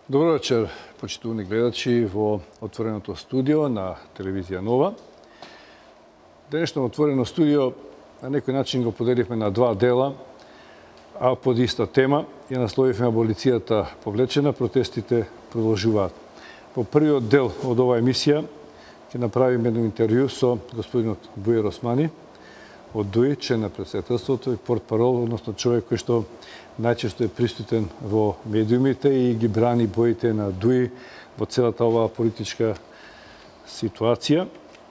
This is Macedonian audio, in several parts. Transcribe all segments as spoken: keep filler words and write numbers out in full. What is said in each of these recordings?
Добро вечер, почитувани гледачи во отвореното студио на телевизија Нова. Денешно отворено студио на некој начин го поделивме на два дела, а под иста тема ја насловивме аболицијата повлечена, протестите продолжуваат. Во првиот дел од оваа емисија ќе направиме едно интервју со господинот Бујар Османи од ДУИ, член на претседателството и портпарол, односно човек кој што најчесто е присутен во медиумите и ги брани боите на ДУИ во целата оваа политичка ситуација.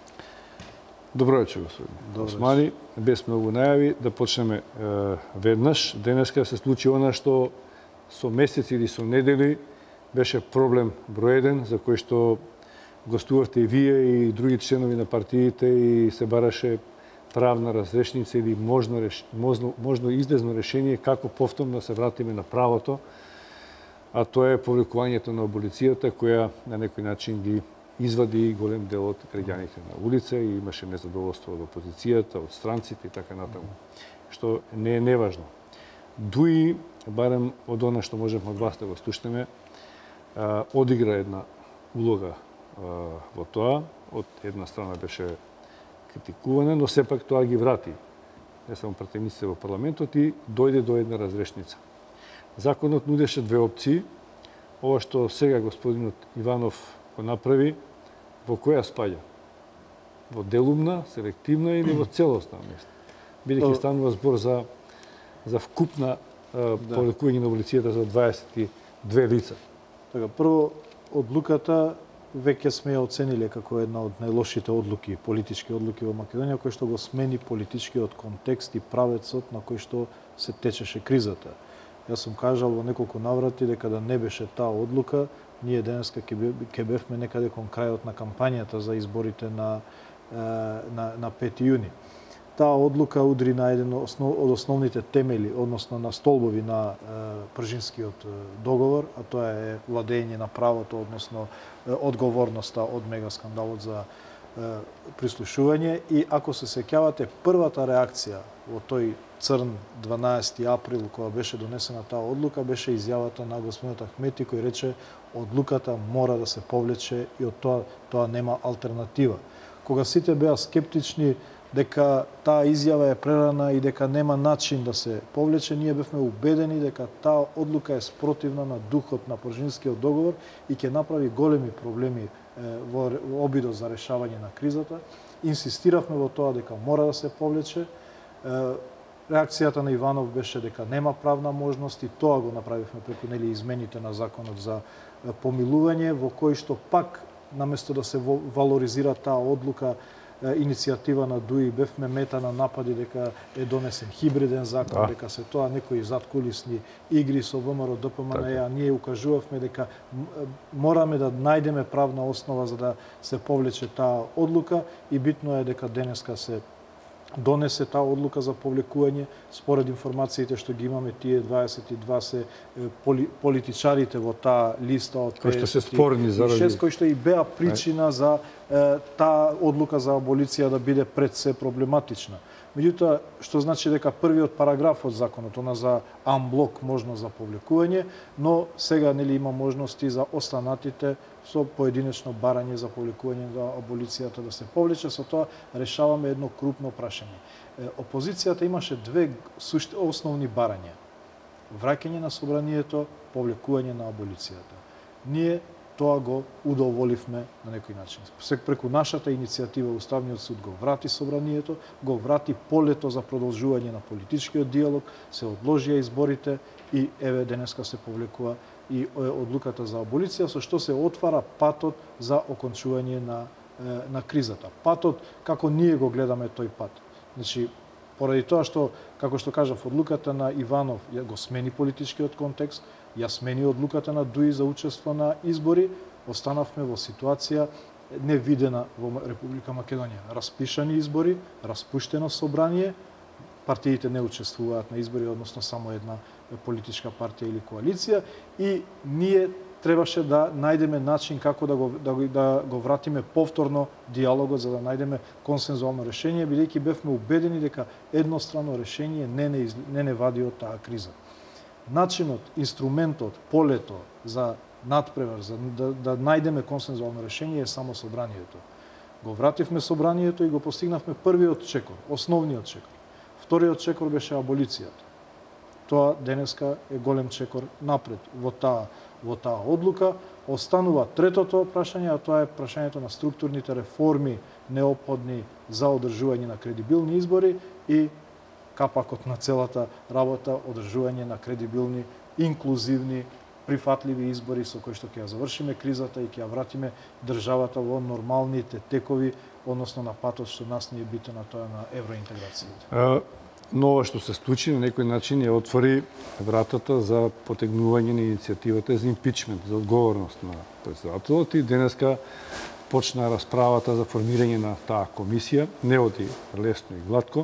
Добро вечер, господин Османи. Без многу најави да почнеме е, веднаш. Денеска се случи она што со месеци или со недели беше проблем број еден, за кој што гостувавте и вие и други членови на партиите и се бараше правна разрешница или можно, реш... можно, можно излезно решение како повторно да се вратиме на правото, а тоа е повлекувањето на аболицијата, која на некој начин ги извади голем дел од граѓаните на улица и имаше незадоволство од опозицијата, од странците и така натаму, што не е неважно. ДУИ, барем од она што можеме од вас да го слушнеме, одигра една улога во тоа. Од една страна беше критикуване, но сепак тоа ги врати не само пратениците во парламентот и дојде до една разрешница. Законот нудеше две опции. Ова што сега господинот Иванов го направи, во која спаѓа? Во делумна, селективна или во целосна места? Бидејќи станува збор за за вкупна да. повлекување на аболицијата за дваесет и две лица. Така, прво, одлуката веќе сме ја оцениле како една од најлошите одлуки, политички одлуки во Македонија, кој што го смени политичкиот контекст и правецот на кој што се течеше кризата. Јас сум кажал во неколку наврати дека да не беше таа одлука, ние денеска ќе бевме некаде кон крајот на кампањата за изборите на, на, на пети јуни. Таа одлука удри на еден основ, од основните темели, односно на столбови на е, Пржинскиот договор, а тоа е владење на правото, односно е, одговорноста од мегаскандалот за е, прислушување. И ако се сеќавате, првата реакција во тој црн дванаесети април, кога беше донесена таа одлука, беше изјавата на господинот Ахмети, кој рече одлуката мора да се повлече и од тоа тоа нема алтернатива. Кога сите беа скептични дека таа изјава е прерана и дека нема начин да се повлече, ние бевме убедени дека таа одлука е спротивна на духот на Пржинскиот договор и ќе направи големи проблеми во обидот за решавање на кризата. Инсистиравме во тоа дека мора да се повлече. Реакцијата на Иванов беше дека нема правна можност и тоа го направивме преку нели измените на законот за помилување, во кој што пак наместо да се валоризира таа одлука, иницијатива на ДУИ, бевме мета на напади дека е донесен хибриден закон, да. дека се тоа некои задкулисни игри со ВМРО ДПМН, а ние укажувавме дека мораме да најдеме правна основа за да се повлече таа одлука и битно е дека денеска се донесе таа одлука за повлекување. Според информациите што ги имаме, тие дваесет и два се поли, политичарите во таа листа од кои што се спорни заради кои што и беа причина за е, таа одлука за аболиција да биде пред се проблематична. Меѓутоа, што значи дека првиот параграф од законот, она за амблок можност за повлекување, но сега нели има можности за останатите со поединечно барање за повлекување на аболицијата да се повлече. Со тоа решаваме едно крупно прашање. Опозицијата имаше две сушти, основни барања. Враќање на собранието, повлекување на аболицијата. Ние тоа го удоволивме на некој начин. Сек преку нашата иницијатива Уставниот суд го врати собранието, го врати полето за продолжување на политичкиот диалог, се одложија изборите и еве денеска се повлекува и одлуката за аболиција, со што се отвара патот за окончување на, на кризата. Патот, како ние го гледаме тој пат. Значи, поради тоа што, како што кажав, одлуката на Иванов го смени политичкиот контекст, ја смени одлуката на ДУИ за учество на избори, останавме во ситуација невидена во Република Македонија. Распишани избори, распуштено собрание, партиите не учествуваат на избори, односно само една политичка партија или коалиција, и ние требаше да најдеме начин како да го, да, да го вратиме повторно диалогот, за да најдеме консензуално решение, бидејќи бевме убедени дека еднострано решение не не, не не вади од таа криза. Начинот, инструментот, полето за надпревар, за да, да најдеме консензуално решение е само собранието. Го вративме собранието и го постигнавме првиот чекор, основниот чекор. Вториот чекор беше аболицијата. Тоа денеска е голем чекор напред во таа во таа одлука. Останува третото прашање, а тоа е прашањето на структурните реформи неопходни за одржување на кредибилни избори и капакот на целата работа одржување на кредибилни, инклузивни, прифатливи избори со кои што ќе ја завршиме кризата и ќе ја вратиме државата во нормалните текови, односно на патот што нас ни е битен, на тоа на евроинтеграцијата. Но ова што се случи на некој начин ја отвори вратата за потегнување на иницијативата за импичмент, за одговорност на председателот и денеска почна расправата за формирање на таа комисија. Не оди лесно и гладко.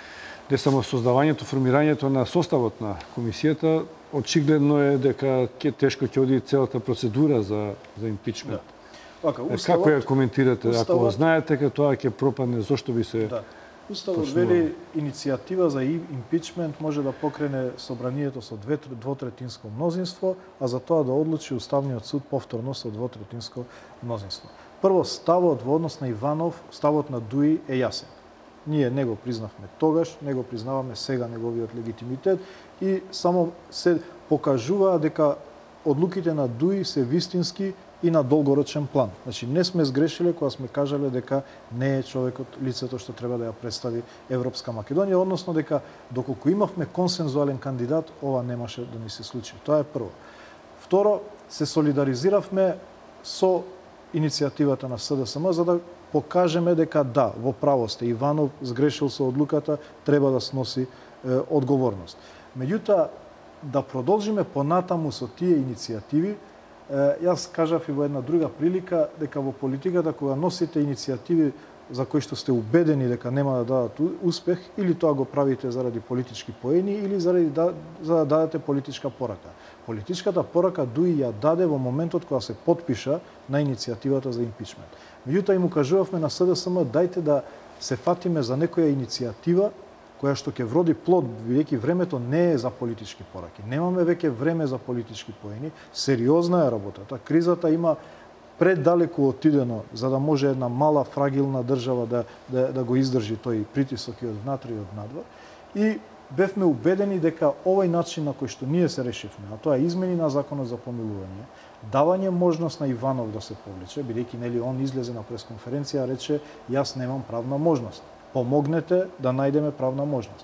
Не само создавањето, формирањето на составот на комисијата, очигледно е дека ќе тешко ќе оди целата процедура за за импичмент. Да. Ока, уставот, како ја коментирате? Уставот, ако знаете дека тоа ќе пропадне, зошто би се... Да. Уставот вели иницијатива за импичмент може да покрене собранието со двотретинско мнозинство, а за тоа да одлучи Уставниот суд повторно со двотретинско мнозинство. Прво, ставот во однос на Иванов, ставот на Дуи е јасен. Ние не го признавме тогаш, не го признаваме сега неговиот легитимитет и само се покажува дека одлуките на Дуи се вистински и на долгорочен план. Значи, не сме сгрешиле кога сме кажале дека не е човекот, лицето што треба да ја представи Европска Македонија, односно дека доколку имавме консензуален кандидат, ова немаше да ни се случи. Тоа е прво. Второ, се солидаризиравме со иницијативата на СДСМ за да покажеме дека да, во право сте, Иванов сгрешил со одлуката, треба да сноси е, одговорност. Меѓутоа, да продолжиме понатаму со тие иницијативи, јас кажав и во една друга прилика дека во политиката кога носите иницијативи за кои што сте убедени дека нема да дадат успех, или тоа го правите заради политички поени, или заради да, за да дадете политичка порака. Политичката порака Дуи ја даде во моментот кога се потпиша на иницијативата за импичмент. Меѓутоа им укажувавме на СДСМ, дајте да се фатиме за некоја иницијатива која што ќе вроди плод, бидејќи времето не е за политички пораки. Немаме веќе време за политички поени, сериозна е работата. Кризата има предалеку отидено за да може една мала фрагилна држава да да, да го издржи тој притисок и од внатре и од надвор. И бевме убедени дека овој начин на кој што ние се решивме, а тоа е измени на законот за помилување, давање можност на Иванов да се повлече, бидејќи нели он излезе на пресконференција и рече јас немам правна можност. Помогнете да најдеме правна можност.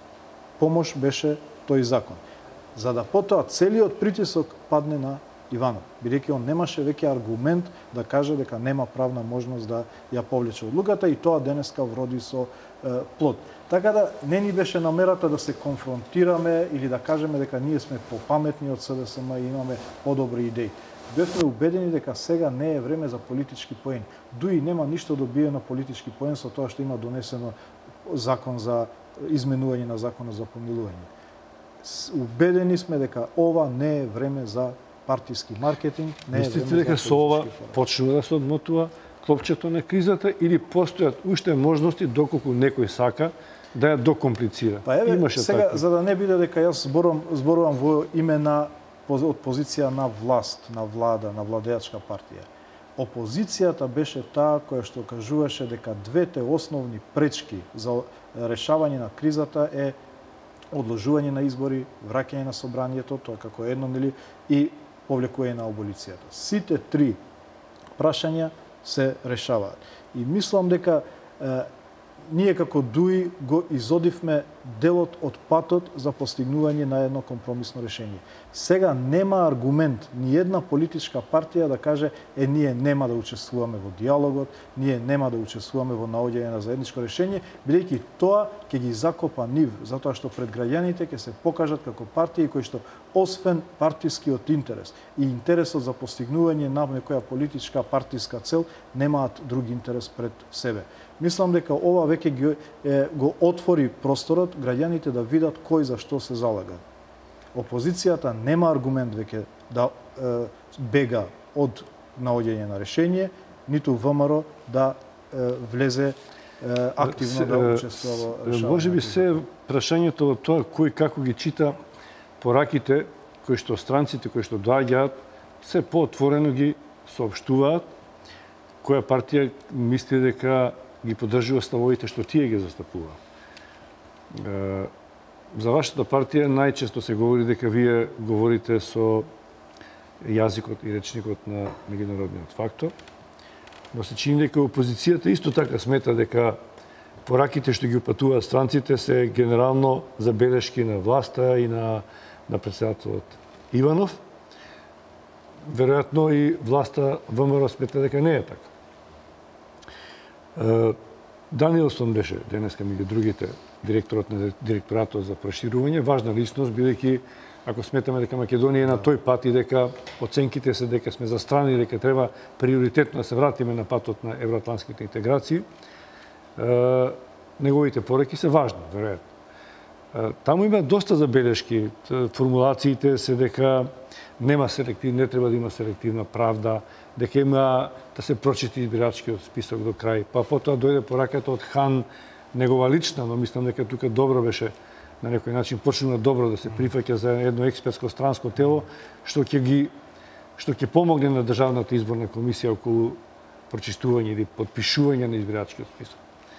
Помош беше тој закон. За да потоа целиот притисок падне на Иванов, бидејќи он немаше веќе аргумент да каже дека нема правна можност да ја повлече одлуката и тоа денеска вроди со е, плод. Така да не ни беше намерата да се конфронтираме или да кажеме дека ние сме попаметни од СДСМ и имаме подобри идеи. Бевме убедени дека сега не е време за политички поени. Дуи нема ништо добиено политички поен со тоа што има донесено закон за изменување на законот за помилување. Убедени сме дека ова не е време за партиски маркетинг, не е Мислите време дека за со ова политички почнува да се одмотува клопчето на кризата или постојат уште можности доколку некој сака да ја докомплицира? Па еве, Имаше сега, такви. за да не биде дека јас зборувам, зборувам во име на од позиција на власт, на влада, на владеачка партија. Опозицијата беше таа која што кажуваше дека двете основни пречки за решавање на кризата е одложување на избори, враќање на собранието, тоа како едно, нели, и повлекување на аболицијата. Сите три прашања се решаваат. И мислам дека е, ние како Дуи го изодивме делот од патот за постигнување на едно компромисно решение. Сега нема аргумент ни една политичка партија да каже е ние нема да учествуваме во диалогот, ние нема да учествуваме во наоѓање на заедничко решение, бидејќи тоа ќе ги закопа нив, затоа што пред граѓаните ќе се покажат како партии кои што освен партискиот интерес и интересот за постигнување на некоја политичка партиска цел немаат друг интерес пред себе. Мислам дека ова веќе го, е, го отвори просторот граѓаните да видат кој за што се залага. Опозицијата нема аргумент веќе да е, бега од наоѓање на решение, ниту ВМРО да е, влезе е, активно се, да учествува во решавање. Може би се прашањето од тоа кој како ги чита пораките кои што странците кои што доаѓаат се поотворено ги соопштуваат која партија мисли дека ги поддржува ставовите што тие ги застапува. За вашата партија најчесто се говори дека вие говорите со јазикот и речникот на меѓународниот фактор, но се чини дека опозицијата исто така смета дека пораките што ги упатуваат странците се генерално забелешки на власта и на, на председателот Иванов. Веројатно и власта ВМРО смета дека не е така. Даниелсон беше денеска меѓу другите директорот на директоратот за проширување, важна личност, бидејќи ако сметаме дека Македонија е на тој пат и дека оценките се дека сме застрани, дека треба приоритетно да се вратиме на патот на евроатлантските интеграции, неговите пораки се важни, веројатно. Таму има доста забелешки. Формулациите се дека нема селектив, не треба да има селективна правда, дека има да се прочити избирачкиот список до крај. Па потоа дојде пораката од Хан, негова лична, но мислам дека тука добро беше на некој начин почнува добро да се прифаќа за едно експертско странско тело што ќе ги што ќе помогне на државната изборна комисија околу прочистување или потпишување на избирачкиот список.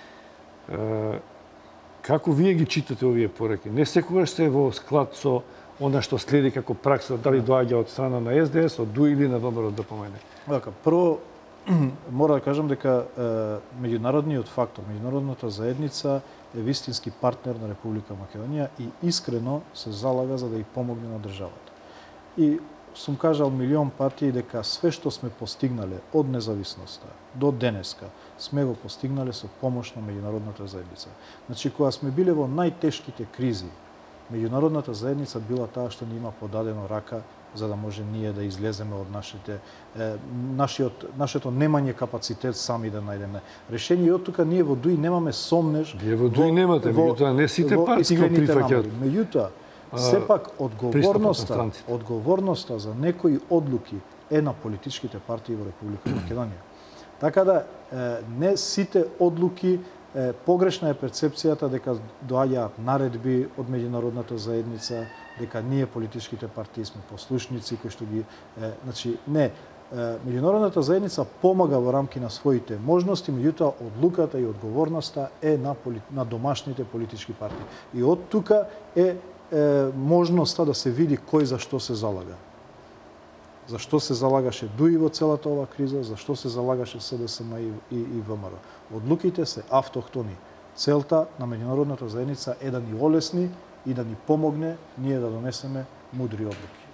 Како вие ги читате овие пораки? Не секогаш се во склад со она што следи како пракса, дали доаѓа од страна на С Д С, од ДУ или на ВМРО да помене? Така, прво мора да кажам дека е, меѓународниот фактор, меѓународната заедница е вистински партнер на Република Македонија и искрено се залага за да ја помогне на државата. И сум кажал милион пати дека све што сме постигнале од независноста до денеска сме го постигнале со помош на меѓународната заедница. Значи, кога сме биле во најтешките кризи, меѓународната заедница била таа што ни има подадено рака за да може ние да излеземе од нашите е, нашиот нашето немање капацитет сами да најдеме решение. И од тука ние во ДУИ немаме сомнеж. Вие во ДУИ немате, меѓутоа не сите партии го прифаќаат. Меѓутоа, сепак одговорноста, одговорноста за некои одлуки е на политичките партии во Република Македонија. Така да не сите одлуки, погрешна е перцепцијата дека доаѓаат наредби од меѓународната заедница, дека ние политичките партии сме послушници кои што ги значи не, меѓународната заедница помага во рамки на своите можности, меѓутоа одлуката и одговорноста е на на домашните политички партии. И од тука е е можноста да се види кој за што се залага. Зашто се залагаше ДУИ во целата ова криза, зашто се залагаше С Д С М и, и, и ВМРО. Одлуките се автохтони. Целта на меѓународната заедница е да ни олесни и да ни помогне ние да донесеме мудри одлуки.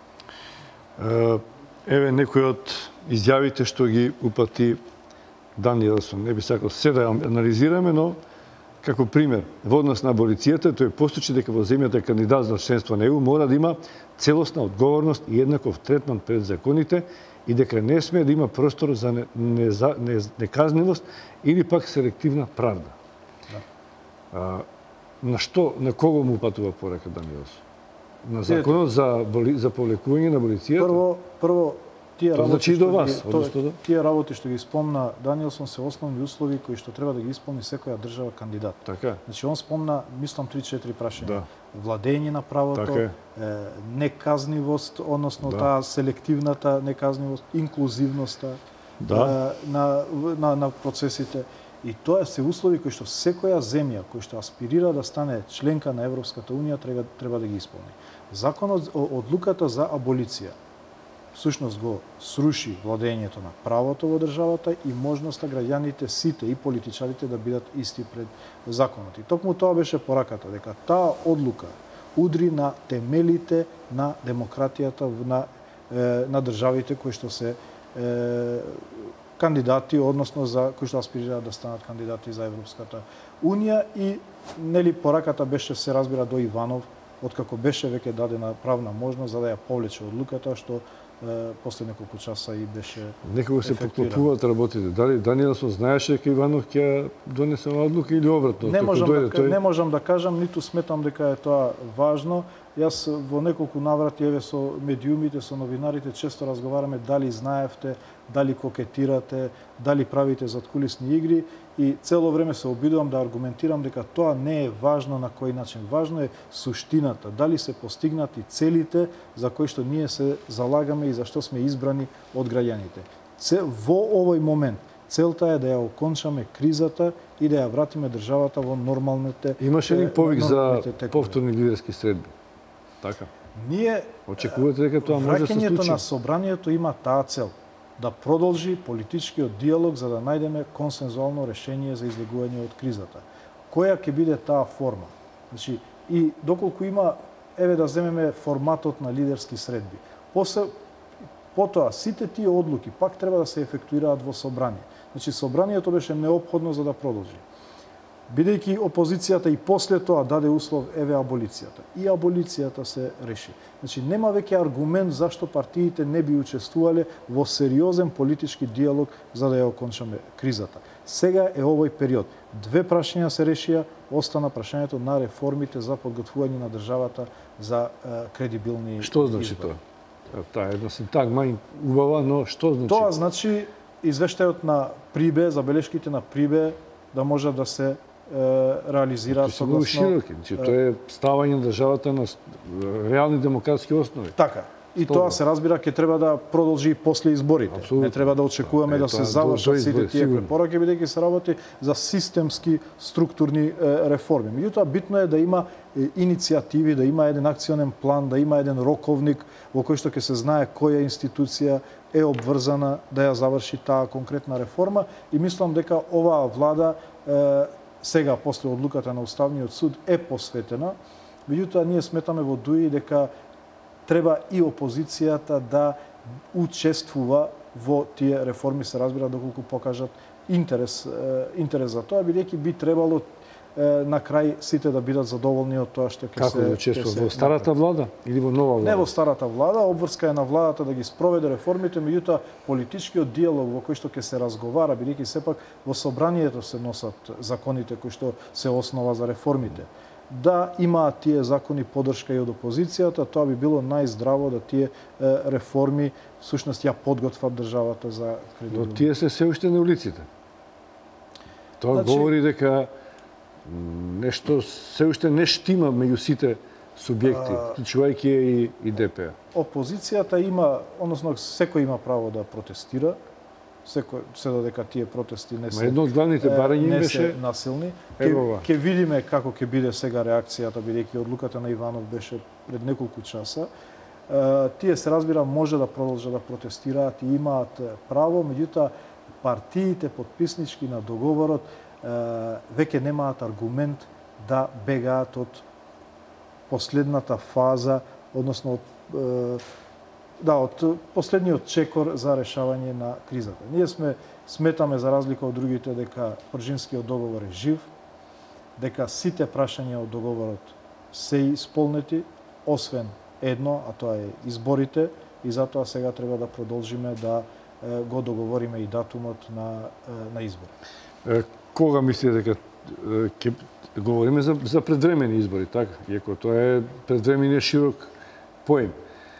Еве некои од изјавите што ги упати Даниелсон. Не би сакал се да анализираме, но како пример, во однос на аболицијата, тој постучи дека во земјата кандидат за членство на Е У мора да има целосна одговорност и еднаков третман пред законите и дека не смее да има простор за не, не, не, неказнивост или пак селективна правда. Да. А, на што, на кого му упатува порака Даниелсон? На законот за, за повлекување на аболицијата? Прво, прво тие работи, значи до вас, ги, односто да? Тие работи што ги спомна Даниелсон се основни услови кои што треба да ги исполни секоја држава кандидат. Така. Значи он спомна, мислам, три-четири прашања. Да. Владење на правото, така. е, неказнивост, односно да. Таа селективната неказнивост, инклузивноста да. е, на, на, на процесите. И тоа се услови кои што секоја земја кој што аспирира да стане членка на Европската унија треба, треба да ги исполни. Законот, одлуката за аболиција всушност го сруши владењето на правото во државата и можноста граѓаните сите и политичарите да бидат исти пред законот. И токму тоа беше пораката, дека таа одлука удри на темелите на демократијата на, на државите кои што се е, кандидати, односно за кои што аспирираат да станат кандидати за Европската унија и нели пораката беше, се разбира, до Иванов, откако беше веќе дадена правна можност за да ја повлече одлуката, што после неколку часа и беше некако се поклопуваат работите. Дали Даниелсон знаеше дека Иванов ќе донесе одлука или обратно? Не можам да, тој... не можам да кажам, ниту сметам дека е тоа важно. Јас во неколку наврати, еве со медиумите, со новинарите, често разговараме дали знаевте, дали кокетирате, дали правите задкулисни игри и цело време се обидувам да аргументирам дека тоа не е важно на кој начин. Важно е суштината, дали се постигнати целите за кои што ние се залагаме и за што сме избрани од граѓаните. Во овој момент целта е да ја окончаме кризата и да ја вратиме државата во нормалните. Имаше ли повик за повторни лидерски средби? Така. Ние очекувате дека тоа може да се случи? Враќањето на собранието има таа цел да продолжи политичкиот диалог за да најдеме консензуално решение за излегување од кризата. Која ќе биде таа форма? Значи, и доколку има, еве да земеме форматот на лидерски средби. После потоа сите тие одлуки пак треба да се ефектуираат во собрание. Значи собранието беше неопходно за да продолжи. Бидејќи опозицијата и после тоа даде услов еве аболицијата. И аболицијата се реши. Значи нема веќе аргумент зашто партиите не би учествувале во сериозен политички диалог за да ја окончаме кризата. Сега е овој период. Две прашања се решија, остана прашањето на реформите за подготвување на државата за е, кредибилни Што значи избори. тоа? Таа една синтагма убава, но што значи? Тоа значи извештајот на Прибе, забелешките на Прибе да може да се реализира согласно широки, значи тоа е ставање на државата на реални демократски основи. Така. И Стобно. Тоа се разбира ќе треба да продолжи и после изборите. Абсолютно. Не треба да очекуваме е, да се завршат сите тие препораки, бидејќи се работи за системски структурни е, реформи. Меѓутоа битно е да има е, иницијативи, да има еден акционен план, да има еден роковник во кој што ќе се знае која институција е обврзана да ја заврши таа конкретна реформа и мислам дека оваа влада е, сега после одлуката на Уставниот суд е посветена, меѓутоа ние сметаме во ДУИ дека треба и опозицијата да учествува во тие реформи, се разбира доколку покажат интерес интерес за тоа, бидејќи би требало на крај сите да бидат задоволни од тоа што ќе се... Како да учествува? Во старата влада или во нова влада? Не во старата влада, обврска е на владата да ги спроведе реформите, меѓутоа политичкиот диалог во кој што ќе се разговара, бидејќи сепак во собранието се носат законите кои што се основа за реформите. Да имаат тие закони поддршка и од опозицијата, тоа би било најздраво да тие е, реформи всушност ја подготват државата за кредибилност. Но тие се се уште на улиците. Тоа значи... говори дека нешто се уште не штима меѓу сите субјекти, вклучувајќи и, и ДП. Опозицијата има, односно секој има право да протестира, секој се додека тие протести не се едно од главните барања не беше се насилни. Ке, ке видиме како ќе биде сега реакцијата, бидејќи одлуката на Иванов беше пред неколку часа. Е, тие се разбира може да продолжат да протестираат и имаат право, меѓутоа партиите подписнички на договорот веќе немаат аргумент да бегаат од последната фаза, односно од, да, од последниот чекор за решавање на кризата. Ние сме сметаме за разлика од другите дека Пржинскиот договор е жив, дека сите прашања од договорот се исполнети, освен едно, а тоа е изборите, и затоа сега треба да продолжиме да го договориме и датумот на на избори. Кога мислите дека ќе говориме за, за предвремени избори, така? Иако тоа е предвремени широк поем.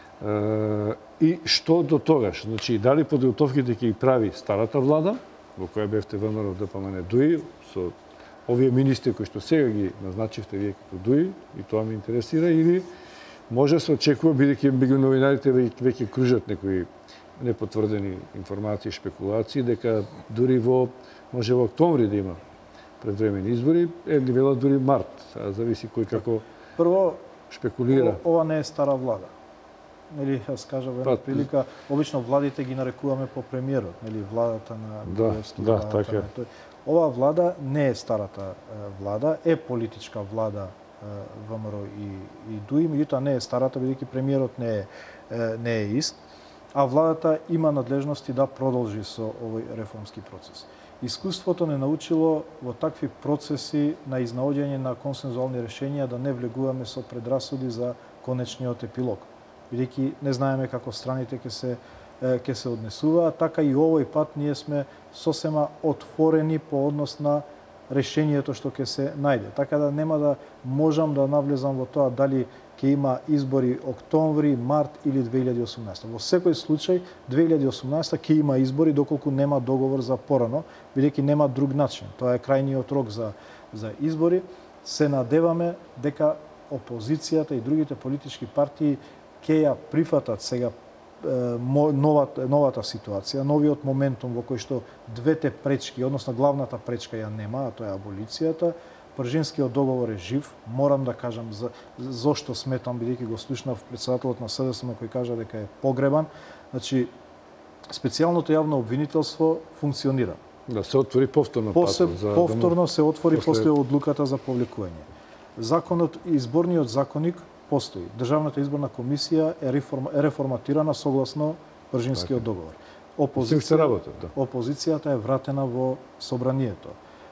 Е, и што до тогаш? Значи, дали подготовките ќе ги прави старата влада, во која бевте ВМРО, ДПМН, ДУИ, со овие министри кои што сега ги назначивте вие како ДУИ, и тоа ме интересира, или може се очекува, бидејќи меѓу новинарите веќе кружат некои непотврдени информации, шпекулации, дека дури во може во октомври да има предвремени избори, едни велат дури март, а зависи кој како прво шпекулира. Ова не е стара влада. Нели, јас кажав една па, прилика, обично владите ги нарекуваме по премиерот, нели, владата на Груевски, да, владата така. на тој. Ова влада не е старата влада, е политичка влада ВМРО и, и ДУИ, меѓутоа не е старата, бидејќи премиерот не е, не е ист, а владата има надлежности да продолжи со овој реформски процес. Искуството не научило во такви процеси на изнаоѓање на консензуални решенија да не влегуваме со предрасуди за конечниот епилог. Бидејќи не знаеме како страните ќе се ќе се однесуваат, така и овој пат ние сме сосема отворени по однос на решението што ќе се најде. Така да нема да можам да навлезам во тоа дали ќе има избори октомври, март или две илјади и осумнаесета. Во секој случај две илјади и осумнаесета ќе има избори доколку нема договор за порано, бидејќи нема друг начин. Тоа е крајниот рок за за избори. Се надеваме дека опозицијата и другите политички партии ќе ја прифатат сега новата новата ситуација, новиот моментум во кој што двете пречки, односно главната пречка ја нема, а тоа е аболицијата. Пржинскиот договор е жив. Морам да кажам за зошто сметам, бидејќи го слушнав председателот на СДСМ кој кажа дека е погребан. Значи, специјалното јавно обвинителство функционира. Да се отвори повторно После, патот, за повторно се отвори после... после одлуката за повлекување. Законот, изборниот законник постои. Државната изборна комисија е, реформ, е реформатирана согласно Пржинскиот договор. Опозиција, работа, да. Опозицијата е вратена во собранието.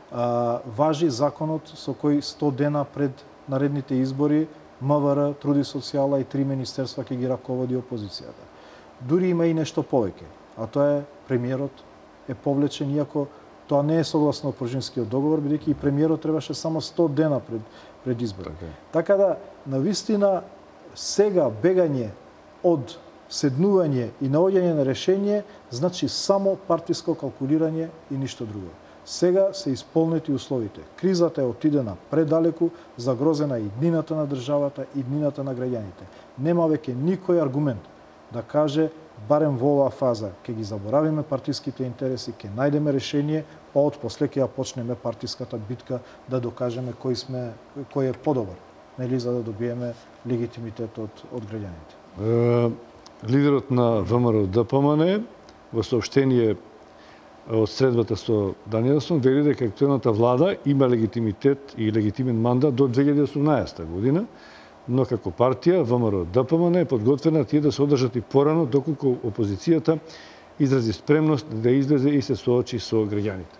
А, важи законот со кој сто дена пред наредните избори МВР, Труд и социјала и три министерства ќе ги раководи опозицијата. Дури има и нешто повеќе, а тоа е премиерот е повлечен, иако тоа не е согласно Пржинскиот договор, бидејќи и премиерот требаше само сто дена пред пред избори. Така, така да, навистина, сега бегање од седнување и наоѓање на решение значи само партиско калкулирање и ништо друго. Сега се исполнети условите. Кризата е отидена предалеку, загрозена и иднината на државата, и иднината на граѓаните. Нема веќе никој аргумент да каже, барем во оваа фаза, ќе ги заборавиме партиските интереси, ќе најдеме решение, па од после ќе ја почнеме партиската битка да докажеме кој сме, кој е подобар, нели, за да добиеме легитимитет од од граѓаните. Е, лидерот на ВМРО Д П М Н во соопштение од средбата со Даниелсон вели дека актуелната влада има легитимитет и легитимен мандат до две илјади и осумнаесета година, но како партија ВМРО Д П М Н е подготвена тие да се одржат и порано доколку опозицијата изрази спремност да излезе и се соочи со граѓаните.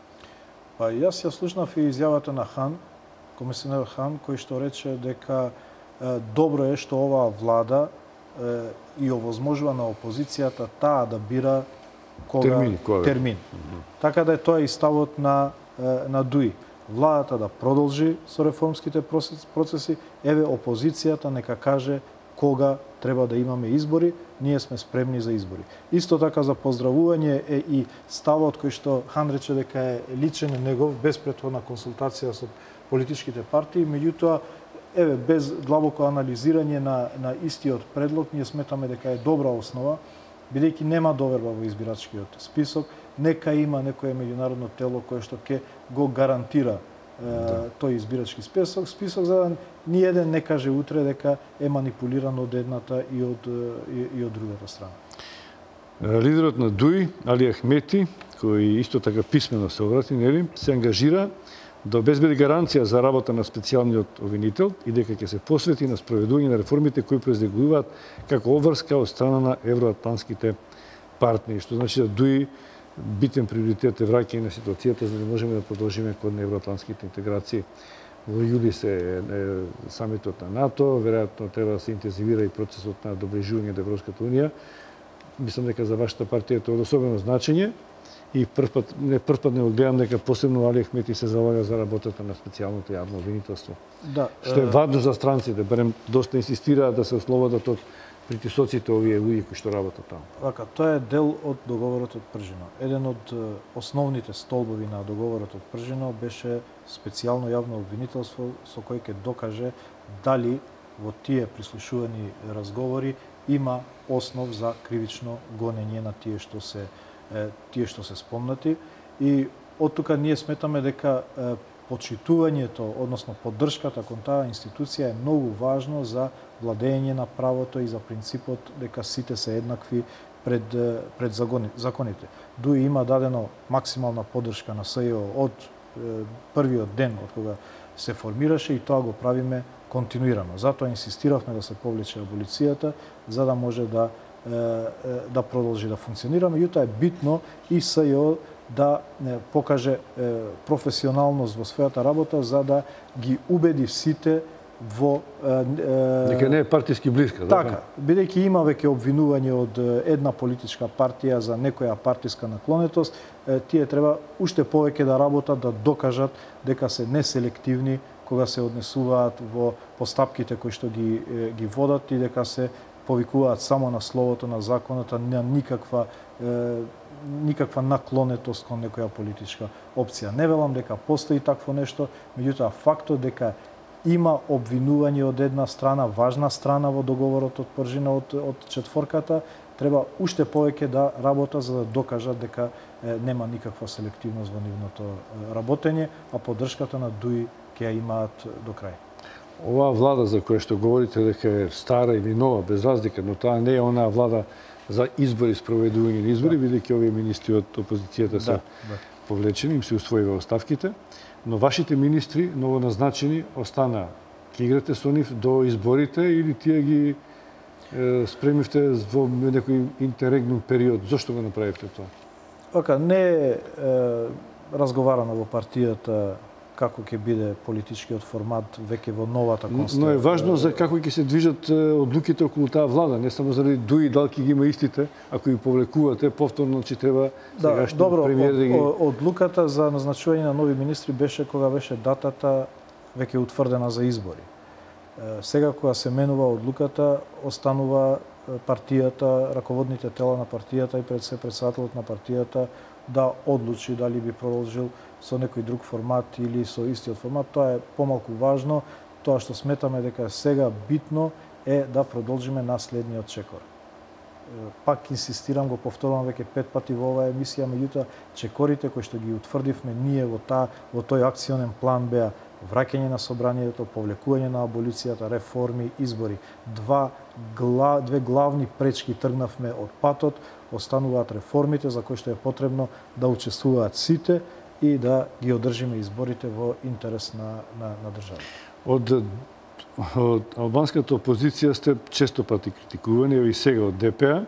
Па јас ја слушнав и изјавата на Хан, комисионер Хан, кој што рече дека е, добро е што оваа влада е, и овозможува на опозицијата таа да бира кога термин. Кога? термин. Mm-hmm. Така да е тоа и ставот на на ДУИ. Владата да продолжи со реформските процеси, еве опозицијата нека каже кога треба да имаме избори, ние сме спремни за избори. Исто така за поздравување е и ставот кој што Хан рече дека е личен негов, без претходна консултација со политичките партии, меѓутоа еве без длабоко анализирање на на истиот предлог, ние сметаме дека е добра основа, бидејќи нема доверба во избирачкиот список, нека има некое меѓународно тело кое што ќе го гарантира е, да. тој избирачки список, список за да ни еден не каже утре дека е манипулиран од едната и од и, и од другата страна. Лидерот на ДУИ, Али Ахмети, кој исто така писмено се обрати, нели, се ангажира да обезбеди гаранција за работа на специјалниот обвинител и дека ќе се посвети на спроведување на реформите кои произлегуваат како обврска од страна на евроатлантските партнери, што значи да ДУИ битен приоритет е враќање на ситуацијата за да можеме да продолжиме кон евроатлантските интеграции. Во јули се е самитот на НАТО, веројатно треба да се интензивира и процесот на доближување до Европската унија. Мислам дека за вашата партија тоа е од особено значење. И првпат, не првпат не го гледам дека посебно Али Ахмети се залага за работата на специјалното јавно обвинителство. Да, што е важно за странците, барем доста инсистираат да се ослободат од притисоците овие луѓе кои што работат таму. Вака, тоа е дел од договорот од Пржино. Еден од основните столбови на договорот од Пржино беше специјално јавно обвинителство со кој ќе докаже дали во тие прислушувани разговори има основ за кривично гонење на тие што се тие што се спомнати и од тука ние сметаме дека е, почитувањето, односно поддршката кон таа институција е многу важно за владење на правото и за принципот дека сите се еднакви пред пред законите. ДУИ има дадено максимална поддршка на СЈО од е, првиот ден од кога се формираше и тоа го правиме континуирано. Затоа инсистиравме да се повлече аболицијата за да може да да продолжи да функционира, меѓутоа е битно и СЈО да покаже професионалност во својата работа за да ги убеди сите во дека не е партиски блиска, така, бидејќи има веќе обвинување од една политичка партија за некоја партиска наклонетост, тие треба уште повеќе да работат да докажат дека се неселективни кога се однесуваат во постапките кои што ги ги водат и дека се повикуваат само на словото на законот, а не никаква е, никаква наклонетост кон некоја политичка опција. Не велам дека постои такво нешто, меѓутоа фактот дека има обвинување од една страна, важна страна во договорот од Пржина од, од четворката, треба уште повеќе да работа за да докажат дека е, нема никаква селективност во нивното работење, а поддршката на ДУИ ќе ја имаат до крај. Оваа влада за која што говорите дека е стара или нова, без разлика, но таа не е онаа влада за избори, спроведување на избори, да. Бидејќи овие министри од опозицијата се да, да. повлечени, им се усвоива оставките, но вашите министри, новоназначени, остана. Ке играте со нив до изборите или тие ги е, спремивте во некој интеррегнум период? Зошто го направивте тоа? Ока, не е разговарано во партијата како ќе биде политичкиот формат веќе во новата конституција. Но е важно за како ќе се движат одлуките околу таа влада, не само заради ДУИ, дали ќе ги има истите, ако ги повлекувате, повторно че треба да, сегашниот добро, премиер да ги... Одлуката за назначување на нови министри беше кога беше датата веќе утврдена за избори. Сега кога се менува одлуката, останува партијата, раководните тела на партијата и пред се председателот на партијата да одлучи дали би продолжил со некој друг формат или со истиот формат. Тоа е помалку важно. Тоа што сметаме дека сега битно е да продолжиме на следниот чекор. Пак инсистирам, го повторувам веќе пет пати во оваа емисија, меѓутоа чекорите кои што ги утврдивме ние во таа во тој акционен план беа враќање на собранието, повлекување на аболицијата, реформи, избори. Два гла, две главни пречки тргнавме од патот, остануваат реформите за кои што е потребно да учествуваат сите и да ги одржиме изборите во интерес на, на, на државата. Од, од албанската опозиција сте често пати критикувани, и сега од ДПА.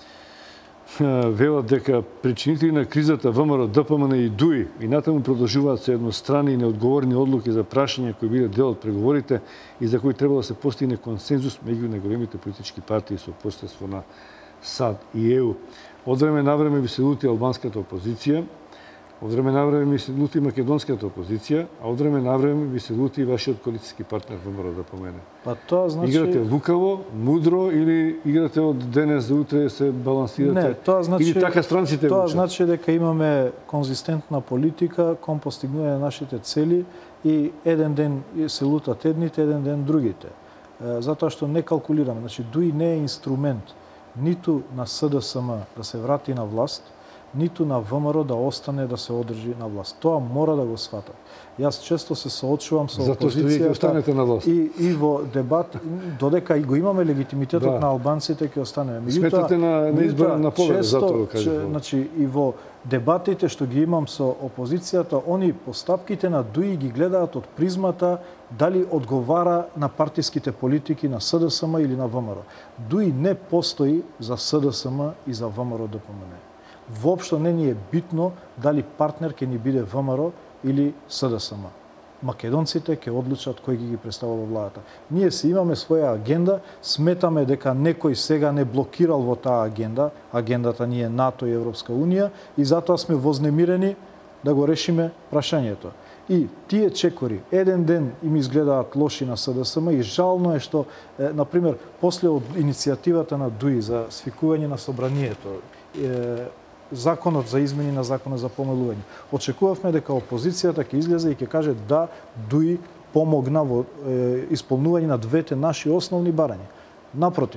Велат дека причинители на кризата ВМРО, ДПМН и ДУИ и натаму продолжуваат со едностранни и неодговорни одлуки за прашања кои биле дел од преговорите и за кои требало да се постигне консензус меѓу најголемите политички партии со посредство на САД и ЕУ. Од време на време ви се лути албанската опозиција, од време на време ми се лути македонската опозиција, а од време на време ви се лути и вашиот коалициски партнер ВМРО да помене. Па тоа значи играте лукаво, мудро или играте од денес за утре се балансирате? Не, тоа значи или така странците Тоа учат? значи дека имаме конзистентна политика кон постигнување на нашите цели и еден ден се лутат едните, еден ден другите. Затоа што не калкулираме, значи ДУИ не е инструмент ниту на СДСМ да се врати на власт, ниту на ВМРО да остане да се одржи на власт. Тоа мора да го сватат. Јас често се соочувам со Затоа што вие ќе останете на власт. И, и во дебат, додека и го имаме легитимитетот да. на албанците, ќе останеме. Сметате на, на избор на победа, затоа го кажете. Значи, и во дебатите што ги имам со опозицијата, они постапките на ДУИ ги гледаат од призмата дали одговара на партиските политики на СДСМ или на ВМРО. ДУИ не постои за СДСМ и за ВМРО ДПМН. Воопшто не ни е битно дали партнер ќе ни биде ВМРО или СДСМ. Македонците ќе одлучат кој ги ги представува во владата. Ние си имаме своја агенда, сметаме дека некој сега не блокирал во таа агенда, агендата ни е НАТО и Европска Унија, и затоа сме вознемирени да го решиме прашањето. И тие чекори еден ден им изгледаат лоши на СДСМ и жално е што, е, например, после од иницијативата на ДУИ за свикување на собранието, е, законот за измени на законот за помилување. Очекувавме дека опозицијата ќе излезе и ќе каже да, ДУИ помогна во е, исполнување на двете наши основни барања. Напротив,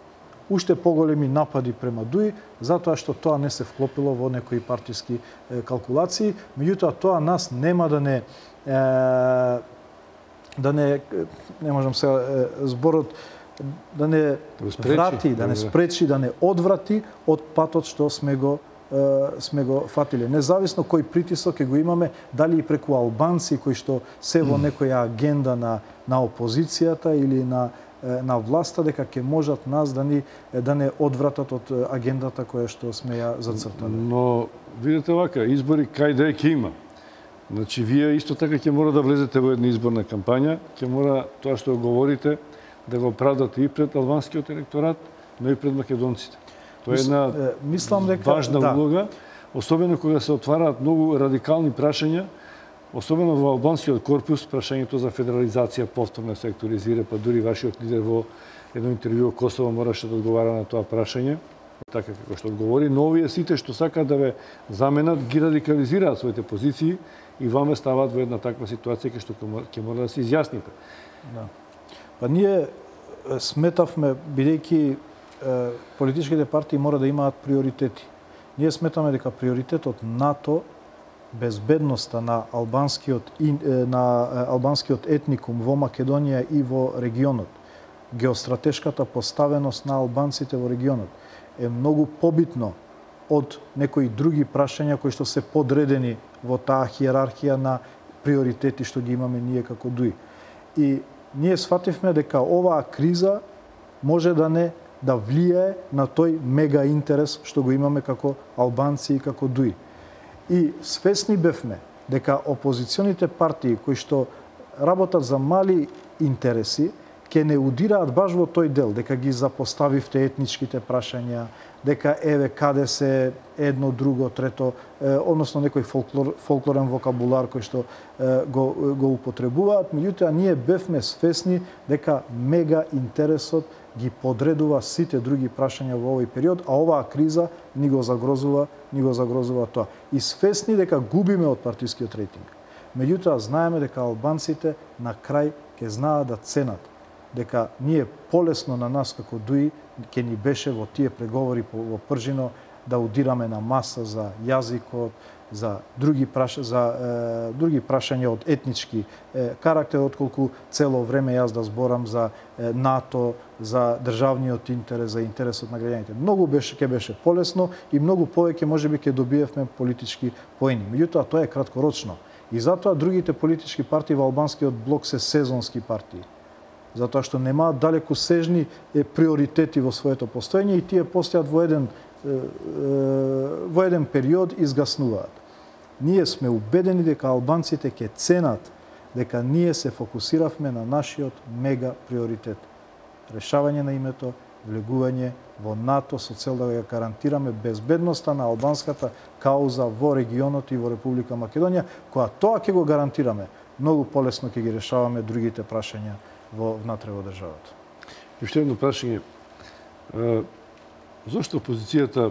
уште поголеми напади према ДУИ, затоа што тоа не се вклопило во некои партиски е, калкулации, меѓутоа тоа нас нема да не е, да не не можам сега е, зборот да не врати, да не спречи, да не одврати од патот што сме го сме го фатиле. Независно кој притисок ќе го имаме, дали и преку албанци кои што се во некоја агенда на на опозицијата или на на власта, дека ќе можат нас да ни да не одвратат од агендата која што сме ја зацртале. Но видите вака, избори кај да ќе има. Значи вие исто така ќе мора да влезете во една изборна кампања, ќе мора тоа што говорите да го оправдате и пред албанскиот електорат, но и пред македонците. Тоа е една мислам дека важна да. улога, особено кога се отвараат многу радикални прашања особено во албанскиот корпус, прашањето за федерализација повторно секторизира, па дури вашиот лидер во едно интервју во Косово мораше да одговара на тоа прашање, така како што одговори, но овие сите што сакаат да ве заменат, ги радикализираат своите позиции и ваме ставаат во една таква ситуација кај што ќе мора да се изјасните. Да. Па ние сметавме, бидејќи политичките партии мора да имаат приоритети. Ние сметаме дека приоритетот НАТО, безбедноста на албанскиот на албанскиот етникум во Македонија и во регионот, геостратешката поставеност на албанците во регионот е многу побитно од некои други прашања кои што се подредени во таа хиерархија на приоритети што ги имаме ние како ДУИ. И ние сфативме дека оваа криза може да не да влијае на тој мега интерес што го имаме како албанци и како ДУИ. И свесни бевме дека опозиционите партии кои што работат за мали интереси ќе не удираат баш во тој дел, дека ги запоставивте етничките прашања, дека еве каде се едно, друго, трето, е, односно некој фолклор, фолклорен вокабулар кој што е, го, го употребуваат, меѓутоа ние бевме свесни дека мега интересот ги подредува сите други прашања во овој период, а оваа криза ни го загрозува, ни го загрозува тоа. И свесни дека губиме од партискиот рейтинг. Меѓутоа знаеме дека албанците на крај ќе знаат да ценат дека ние полесно на нас како ДУИ ќе ни беше во тие преговори во пржино да удираме на маса за јазикот, за други праша, за е, други прашања од етнички е, карактер, отколку цело време јас да зборам за е, НАТО, за државниот интерес, за интересот на граѓаните. Многу беше ќе беше полесно и многу повеќе можеби ќе добиевме политички поени. Меѓутоа тоа е краткорочно. И затоа другите политички партии во албанскиот блок се сезонски партии. Затоа што немаат далеку сежни приоритети во своето постоење и тие постојат во еден во еден период изгаснуваат. Ние сме убедени дека албанците ќе ценат дека ние се фокусиравме на нашиот мега приоритет. Решавање на името, влегување во НАТО со цел да ја гарантираме безбедноста на албанската кауза во регионот и во Република Македонија, која тоа ќе го гарантираме, многу полесно ќе ги решаваме другите прашања во внатре во државата. И уште едно прашање. Зошто опозицијата,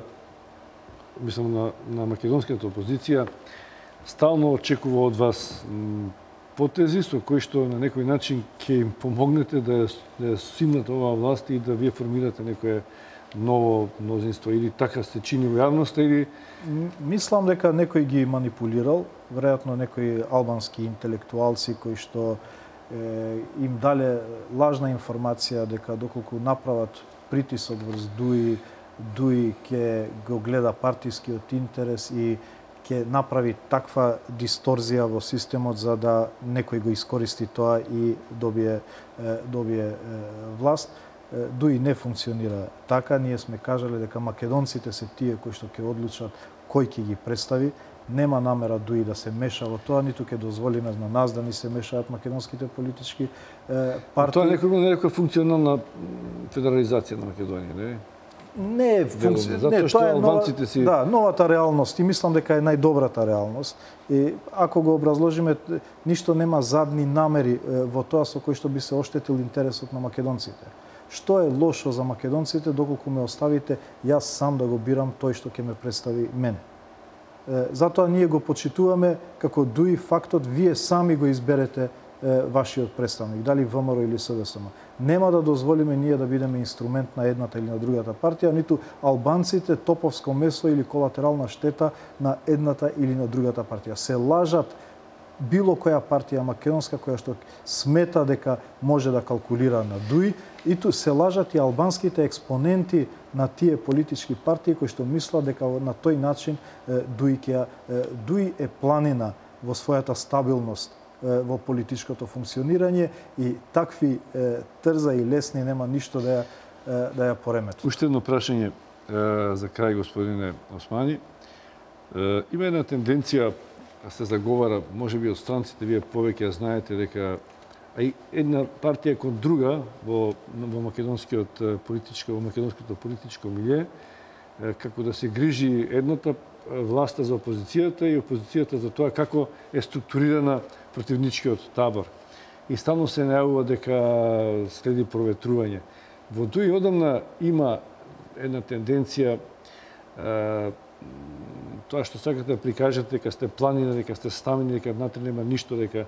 мислам на, на македонската опозиција, стално очекува од вас потези со кои што на некој начин ќе им помогнете да ја, да ја симнат оваа власт и да вие формирате некое ново мнозинство, или така се чини во јавноста, или... Мислам дека некој ги манипулирал, веројатно некои албански интелектуалци кои што е, им дале лажна информација дека доколку направат притисок врз ДУИ, ДУИ ќе го гледа партискиот интерес и ќе направи таква дисторзија во системот за да некој го искористи тоа и добие, добие власт. ДУИ не функционира така. Ние сме кажале дека македонците се тие кои што ќе одлучат кој ќе ги представи. Нема намера ДУИ да се меша во тоа, ниту ќе дозволиме на нас да ни се мешаат македонските политички партии. Тоа некој некоја функционална федерализација на Македонија, не? Не е функција, не, тоа е нова, си... да, новата реалност и мислам дека е најдобрата реалност. И ако го образложиме, ништо нема задни намери во тоа со кој што би се оштетил интересот на македонците. Што е лошо за македонците доколку ме оставите јас сам да го бирам тој што ќе ме представи мене. Затоа ние го почитуваме како ДУИ фактот вие сами го изберете вашиот представник, дали ВМРО или СДСМ. Нема да дозволиме ние да бидеме инструмент на едната или на другата партија, ниту албанците топовско месо или колатерална штета на едната или на другата партија. Се лажат било која партија македонска која што смета дека може да калкулира на ДУИ, и ту се лажат и албанските експоненти на тие политички партии кои што мислат дека на тој начин ДУИ ќе ДУИ е планина во својата стабилност во политичкото функционирање и такви е, трза и лесни нема ништо да ја, е, да ја поремет. Уште едно прашање е, за крај, господине Османи. Е, има една тенденција, се заговара, може би од странците, вие повеќе знаете дека а и една партија кон друга во, во македонскиот политичко, во македонското политичко милје, како да се грижи едната власта за опозицијата и опозицијата за тоа како е структурирана противничкиот табор. И стално се најавува дека следи проветрување. Во Дуи одамна има една тенденција, тоа што сакате да прикажете дека сте планина, дека сте ставени, дека внатре нема ништо, дека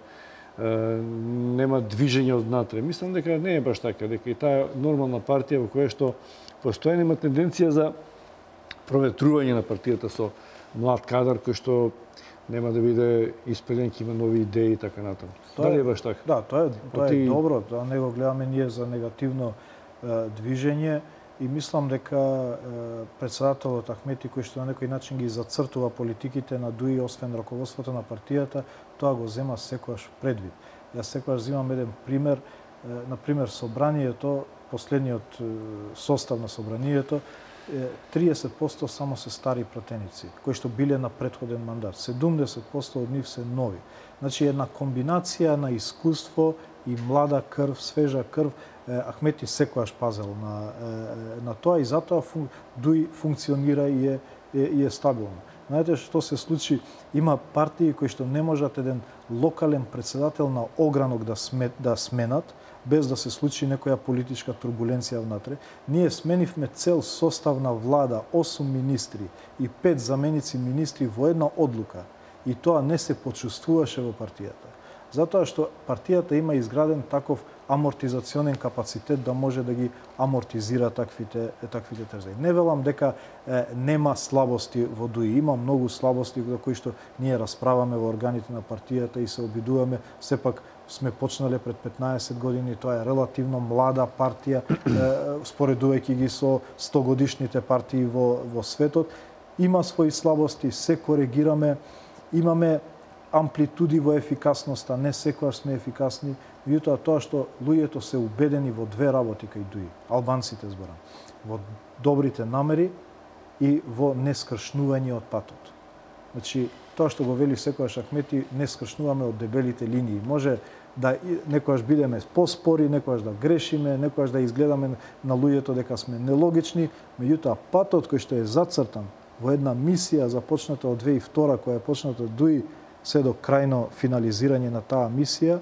нема движење од внатре. Мислам дека не е баш така, дека и таа нормална партија во која што постојано има тенденција за проветрување на партијата со млад кадар кој што нема да биде испелен, ќе има нови идеи и така натаму. Дали е баш така? Да, тоа е, тоа е добро, да не го гледаме ние за негативно е, движење и мислам дека е, председателот Ахмети, кој што на некој начин ги зацртува политиките на Дуи, освен раководството на партијата, тоа го зема секогаш предвид. Јас секогаш земам еден пример, е, на пример собранието, последниот е, состав на собранието, триесет проценти само се стари пратеници, кои што биле на претходен мандат. седумдесет проценти од нив се нови. Значи, една комбинација на искуство и млада крв, свежа крв, Ахмети секогаш пазел на, на тоа и затоа фун, Дуи функционира и е, и е стабилно. Знаете што се случи? Има партии кои што не можат еден локален председател на огранок да, смет, да сменат, без да се случи некоја политичка турбуленција внатре. Ние сменивме цел состав на влада, осум министри и пет заменици министри во една одлука. И тоа не се почувствуваше во партијата. Затоа што партијата има изграден таков амортизационен капацитет да може да ги амортизира таквите таквите трезаи. Не велам дека е, нема слабости во Дуи, има многу слабости за кои што ние расправаме во органите на партијата и се обидуваме. Сепак сме почнале пред петнаесет години, тоа е релативно млада партија, е, споредувајќи ги со стогодишните партии во во светот. Има своји слабости, се коригираме, имаме амплитуди во ефикасноста, не секогаш сме ефикасни, меѓутоа тоа што луѓето се убедени во две работи кај Дуи, албанците зборам, во добрите намери и во нескршнување од патот. Значи, тоа што го вели секогаш Ахмети, не скршнуваме од дебелите линии. Може да некогаш бидеме поспори, некогаш да грешиме, некогаш да изгледаме на луѓето дека сме нелогични, меѓутоа патот кој што е зацртан во една мисија започната од две тисячи и втора, која е почната од Дуи се до крајно финализирање на таа мисија,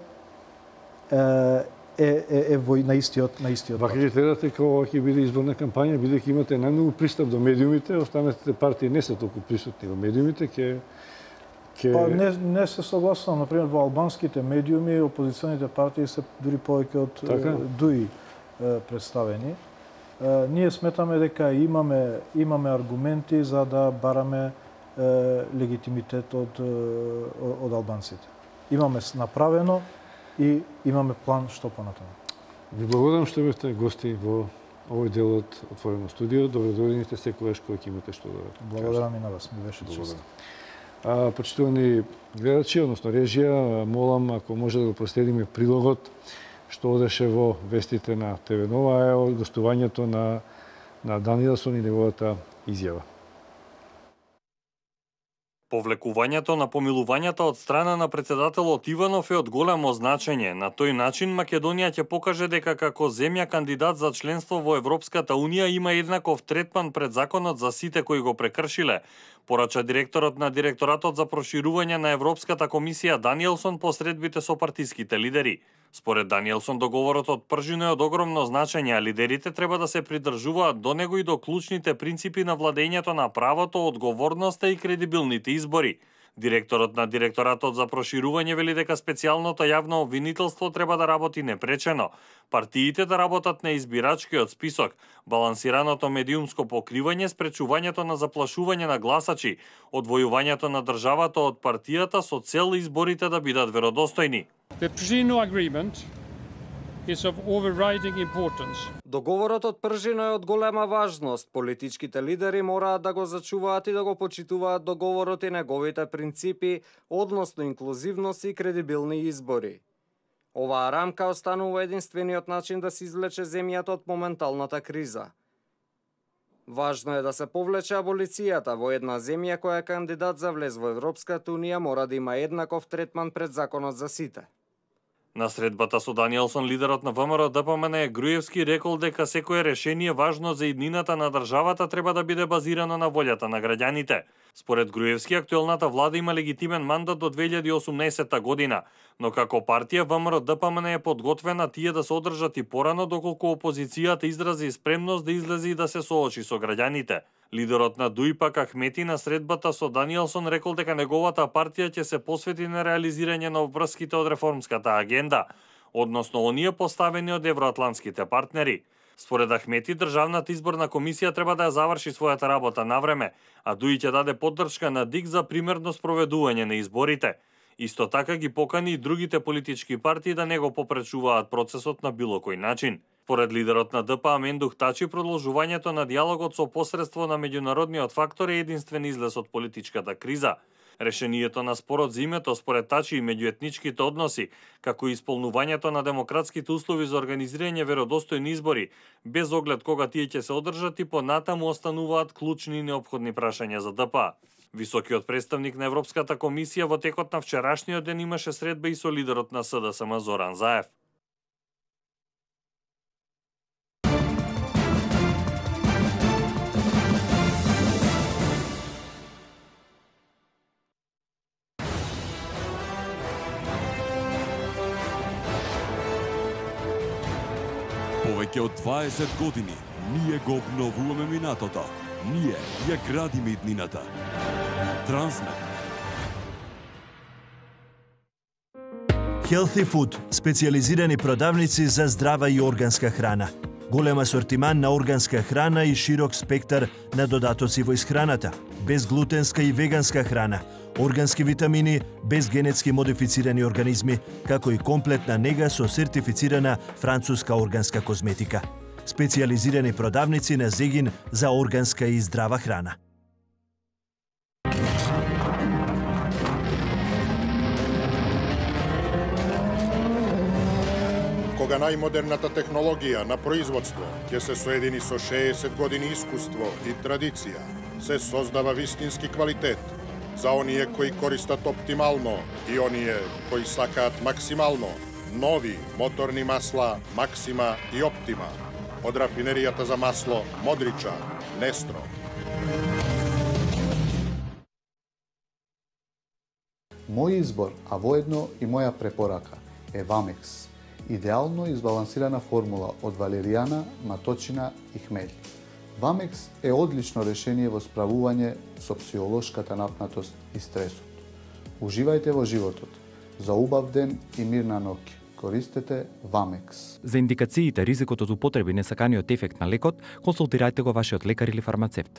е е е, е во на истиот на истиот. Вака ќе гледате кога ќе биде изборна кампања, бидејќи имате најмногу пристап до медиумите, останатите партии не се толку присутни во медиумите, ќе ќе Па не не се согласувам, на пример во албанските медиуми опозиционите партии се дури повеќе од така? Дуи представени. Ние сметаме дека имаме имаме аргументи за да бараме легитимитет од од албанците. Имаме направено и имаме план што понатаму. Ви благодарам што бевте гости во овој дел од Отворено студио. Добродојдените секогаш кога ќе имате што да кажете. Благодарам и на вас, ми беше чест. А, почитувани гледачи, односно режија, молам ако може да го проследиме прилогот што одеше во вестите на ТВ Нова е од гостувањето на на Даниелсон и неговата изјава. Повлекувањето на помилувањата од страна на председателот Иванов е од големо значење. На тој начин Македонија ќе покаже дека како земја кандидат за членство во Европската Унија има еднаков третман пред законот за сите кои го прекршиле, порача директорот на Директоратот за проширување на Европската комисија Даниелсон по средбите со партиските лидери. Според Даниелсон, договорот од пржино е од огромно значење, а лидерите треба да се придржуваат до него и до клучните принципи на владењето на правото, одговорноста и кредибилните избори. Директорот на Директоратот за проширување вели дека специјалното јавно обвинителство треба да работи непречено, партиите да работат на избирачкиот список, балансираното медиумско покривање, спречувањето на заплашување на гласачи, одвојувањето на државата од партијата со цел изборите да бидат веродостојни. The Pržino Agreement is of overriding importance. Договорот од Пржино е од голема важност. Политичките лидери мораат да го зачуваат и да го почитуваат договорот и неговите принципи, односно инклузивност и кредибилни избори. Оваа рамка останува единствениот начин да се извлече земјата од моменталната криза. Важно е да се повлече аболицијата. Во една земја која е кандидат за влез во Европската Унија мора да има еднаков третман пред законот за сите. На средбата со Даниелсон, лидерот на ВМРО Д П М Н Груевски рекол дека секое решение важно за иднината на државата треба да биде базирано на волјата на граѓаните. Според Груевски, актуелната влада има легитимен мандат до две илјади и осумнаесетта година, но како партија ВМРО Д П М Н е подготвена тие да се одржат и порано доколку опозицијата изрази спремност да излезе и да се соочи со граѓаните. Лидерот на ДУИПАК Ахмети на средбата со Даниелсон рекол дека неговата партија ќе се посвети на реализирање на обврските од реформската агенда, односно оние поставени од евроатлантските партнери. Според Ахмети, Државната изборна комисија треба да ја заврши својата работа на време, а ДУИ ќе даде поддршка на ДИК за примерно спроведување на изборите. Исто така ги покани и другите политички партии да не го попречуваат процесот на било кој начин. Според лидерот на Д П Амендух Тачи, продолжувањето на диалогот со посредство на меѓународниот фактор е единствен излез од политичката криза. Решението на спорот за името според Тачи и меѓуетничките односи, како и исполнувањето на демократските услови за организирање веродостојни избори, без оглед кога тие ќе се одржат и понатаму остануваат клучни и неопходни прашања за Д П. Високиот представник на Европската комисија во текот на вчерашниот ден имаше средба и со лидерот на С Д С М Зоран Заев. Повеќе од дваесет години ние го обновуваме минатото. Ние ја градиме иднината. Трансмет. Healthy Food – специализирани продавници за здрава и органска храна. Голем асортиман на органска храна и широк спектар на додатоци во исхраната. Безглутенска и веганска храна, органски витамини, без генетски модифицирани организми, како и комплетна нега со сертифицирана француска органска козметика. Специализирани продавници на Зегин за органска и здрава храна. Кога најмодерната технологија на производство ќе се соедини со шеесет години искуство и традиција, се создава вистински квалитет за оние кои користат оптимално и оние кои сакаат максимално. Нови моторни масла Максима и Оптима од рафинеријата за масло Модрича, Нестро. Мој избор, а воедно и моја препорака е Вамекс. Идеално избалансирана формула од валеријана, маточина и хмелј. Вамекс е одлично решение во справување со психолошката напнатост и стресот. Уживајте во животот. За убав ден и мирна ноќ. Користете Вамекс. За индикациите, ризикот од употреби и несаканиот ефект на лекот, консултирајте го вашиот лекар или фармацевт.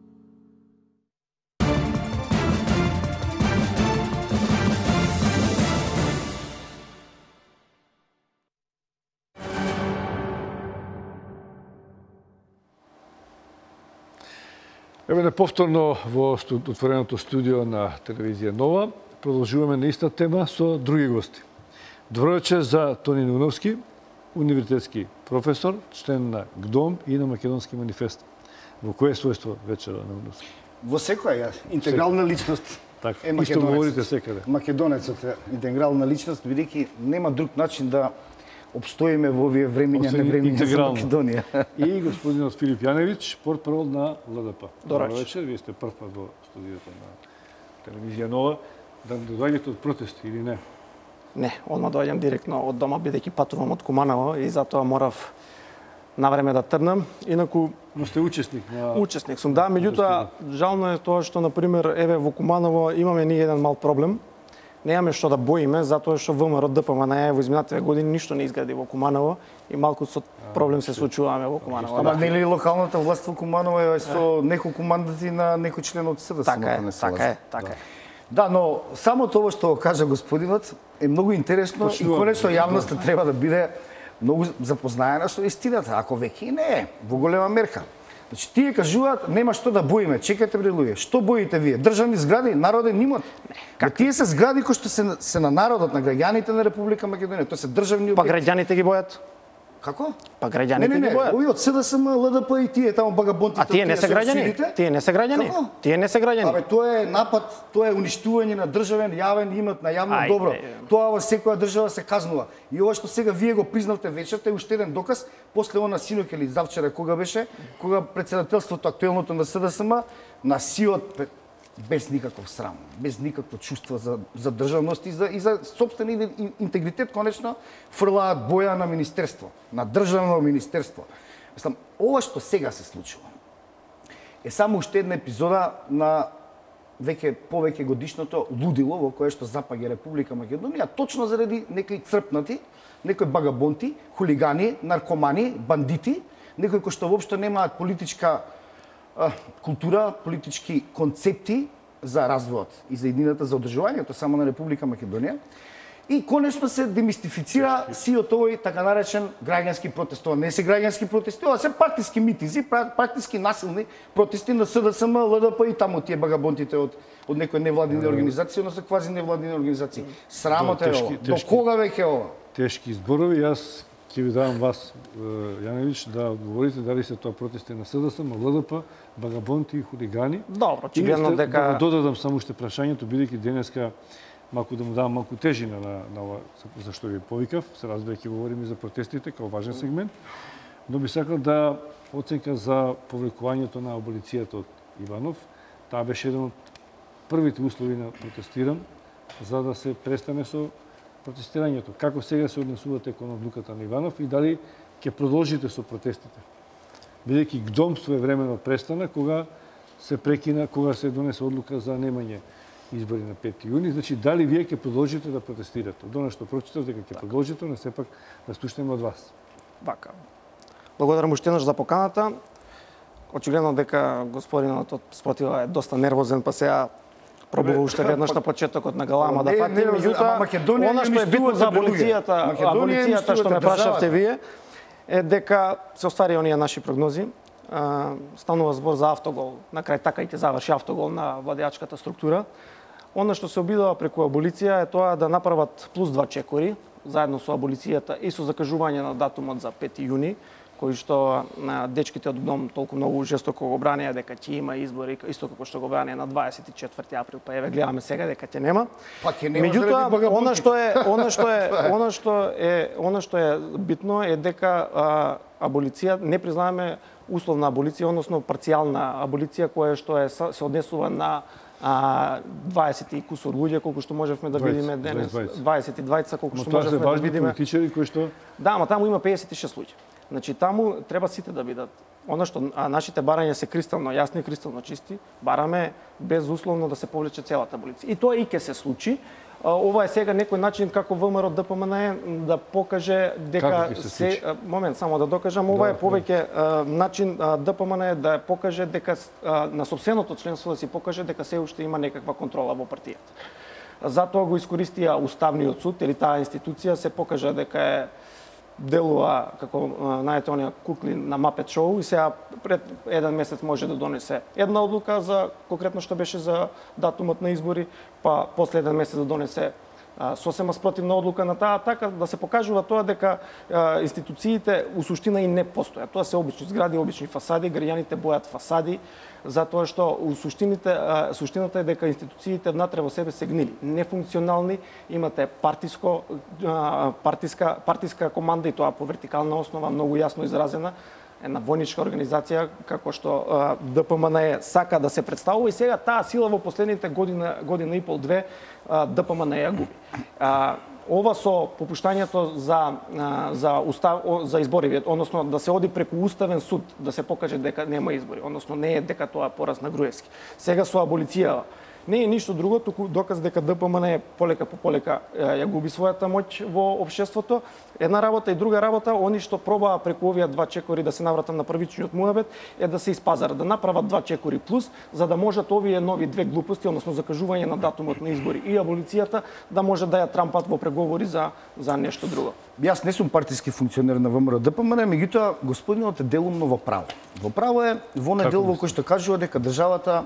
Еве не повторно во отвореното студио на телевизија Нова. Продолжуваме на иста тема со други гости. Добро вечер за Тони Нуновски, универзитетски професор, член на ГДОМ и на Македонски манифест. Во кое својство вечера на Нуновски? Во секоја, интегрална личност. Така, е исто говорите секаде. Македонецот е интегрална личност, бидејќи нема друг начин да обстоиме во овие времиња, невремиња за Македонија. И господинот Филип Јаневиќ, портпарол на Л Д П. Добро вечер, вие сте прв пат во студиото на телевизија Нова. Да доаѓате од протести или не? Не, одма доаѓам директно од дома, бидејќи патувам од Куманово и затоа морав на време да тргнам. Инаку но сте учесник на Учесник сум, да, меѓутоа жално е тоа што на пример еве во Куманово имаме ние еден мал проблем. Немаме што да боиме затоа што ВМРО Д П М Н во изминатите години ништо не изгради во Куманово и малку со проблем се случуваме во Куманово. Ама нели локалната власт во Куманово е со неколку мандати на некој член од С Д С М. Така е, така е, така е. Да, но само тоа што кажа господинот е многу интересно и конечно јавноста треба да биде многу запознаена со истината, ако веќе не е во голема мерка. Значи тие кажуваат нема што да боиме, чекајте бре луѓе, што боите вие? Државни згради, народен имот? Как тие се згради кои што се се на народот, на граѓаните на Република Македонија, тоа се државни објекти. Па граѓаните ги бојат. Како? Па Не, граѓаните не, ги не, бојат. овие од СДСМ, ЛДП и тие таму багабонтите. А тие не се граѓани? Тие не се граѓани? Како? Тие не се граѓани. Абе, тоа е напад, тоа е уништување на државен јавен имот, на јавно Ајде. добро. Тоа во секоја држава се казнува. И ова што сега вие го признавте вечерта е уште еден доказ, после она синоќ или завчера кога беше, кога председателството актуелното на СДСМ на сиот без никаков срам, без никакво чувство за, за државност и за, и за собствен интегритет, конечно, фрлаат боја на министерство, на државно министерство. Мислам, ова што сега се случува е само уште една епизода на веќе повеќе годишното лудило во кое што запаѓа Република Македонија, точно заради некои црпнати, некои багабонти, хулигани, наркомани, бандити, некои кои што воопшто немаат политичка култура, политички концепти за развојот и за едината, за одржувањето само на Република Македонија. И конечно се демистифицира сиот овој така наречен граѓански протест. Тоа не се граѓански протести, ова се партиски митинзи, партиски насилни протести на СДСМ, ЛДП и таму тие багабонтите од од некои невладини организации, односно квази невладини организации. Срамота е ова. До кога веќе ова? Тешки зборови. Јас ќе ви давам вас, Јаневич, да одговорите дали се тоа протести на СДСМ, ЛДП, багабонти и хулигани. Добро, очигледно дека да додадам само уште прашањето, бидејќи денеска малку да му давам малку тежина на на ова за што ви повикав, се разбира ќе говориме за протестите како важен сегмент, но би сакал да оценка за повлекувањето на аболицијата од Иванов. Таа беше еден од првите услови на протестирам за да се престане со протестирањето. Како сега се однесувате кон одлуката на Иванов и дали ќе продолжите со протестите? Бидејќи ГДОМ своевремено престана кога се прекина, кога се донесе одлука за немање избори на пети јуни, значи дали вие ќе продолжите да протестирате? Од она што прочитав дека ќе продолжите, но сепак да слушнеме од вас. Вака. Благодарам уште еднаш за поканата. Очигледно дека господинот од спротива е доста нервозен, па сега пробува уште веднаш на почетокот на галама да фати. Меѓутоа, она што е битно за аболицијата, аболицијата што ме прашавте вие, е дека се оствари оние наши прогнози. Станува збор за автогол. На крај така и ќе заврши автогол на владеачката структура. Она што се обидува преку аболиција е тоа да направат плюс два чекори, заедно со аболицијата и со закажување на датумот за пети јуни, кој што дечките од ГДОМ толку многу жестоко го бранеа дека ќе има избори, исто како што го бранеа на дваесет и четврти април, па еве гледаме сега дека ќе нема. Па ќе нема. Меѓутоа, она што е, она што е, она што е, она што е битно е дека а, аболиција не признаваме условна аболиција, односно парцијална аболиција која што е се однесува на а, дваесет и кусур луѓе, колку што можевме да видиме денес, дваесет и двајца, колку што можевме да видиме. Политичари кои што Да, ама таму има пеесет и шест луѓе. Значи таму треба сите да бидат. Она што а, нашите барања се кристално јасни, кристално чисти, бараме безусловно да се повлече целата аболиција. И тоа и ќе се случи. Ова е сега некој начин како ВМРО ДПМН да покаже дека се, се момент само да докажам, ова да, е повеќе да. начин ДПМН да покаже дека на сопственото членство да си покаже дека се уште има некаква контрола во партијата. Затоа го искористија Уставниот суд или таа институција се покажа дека е делува како најте оние кукли на Мапет шоу и сега пред еден месец може да донесе една одлука за конкретно што беше за датумот на избори, па после еден месец да донесе а, сосема спротивна одлука на таа, така да се покажува тоа дека а, институциите у суштина и не постојат. Тоа се обични згради, обични фасади, граѓаните бојат фасади, затоа што у суштините а, суштината е дека институциите внатре во себе се гнили, нефункционални, имате партиско а, партиска партиска команда и тоа по вертикална основа многу јасно изразена, една војничка организација како што а, ДПМН сака да се представува и сега таа сила во последните година година и пол две а, ДПМН ја губи. А, ова со попуштањето за за устав за избори, односно да се оди преку уставен суд да се покаже дека нема избори, односно не е дека тоа пораз на Груевски. Сега со аболиција не е ништо друго, туку доказ дека ДПМН е полека по полека ја губи својата моќ во општеството. Една работа и друга работа, они што пробаа преку овие два чекори да се навратат на првичниот муабет е да се испазарат, да направат два чекори плюс, за да можат овие нови две глупости, односно закажување на датумот на избори и аболицијата, да може да ја трампат во преговори за за нешто друго. Јас не сум партиски функционер на ВМРО ДПМН, меѓутоа господинот е делумно во право. Во право е во оној дел во кој што кажува дека државата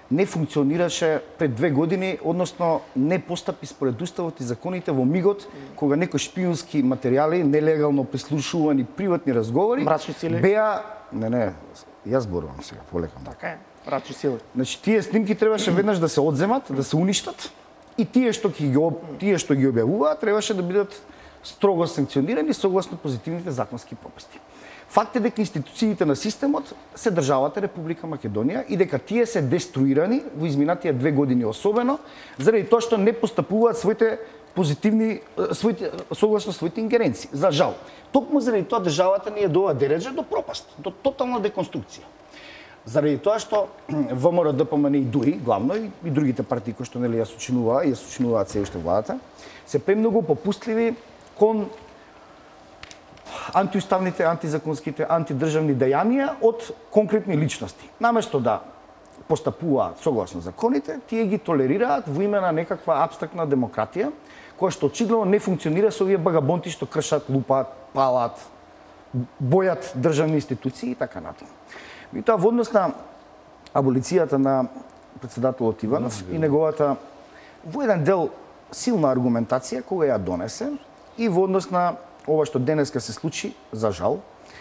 не функционираше пред две години, односно не постапи според уставот и законите во мигот кога некои шпиунски материјали, нелегално прислушувани приватни разговори, мрачни сили беа не не, јас зборувам сега полека. Така е, мрачни сили. Значи тие снимки требаше веднаш да се одземат, да се уништат и тие што ги тие што ги објавуваат требаше да бидат строго санкционирани согласно позитивните законски прописи. Факт е дека институциите на системот се државата Република Македонија и дека тие се деструирани во изминатите две години особено заради тоа што не постапуваат своите позитивни своите согласно своите ингеренции. За жал, токму заради тоа државата ни е доведе до пропаст, до тотална деконструкција. Заради тоа што ВМРО-ДПМН и дури, главно и, и другите партии кои што нели ја сочинуваа и ја сочинуваат се уште владата, се премногу попустливи кон антиуставните, антизаконските, антидржавни дејанија од конкретни личности. Наместо да постапуваат согласно законите, тие ги толерираат во име на некаква абстрактна демократија, која што очигледно не функционира со овие багабонти што кршат, лупаат, палат, бојат државни институции и така натаму. И тоа во однос на аболицијата на председателот Иванов и неговата во еден дел силна аргументација кога ја донесе и во однос на ова што денеска се случи, за жал,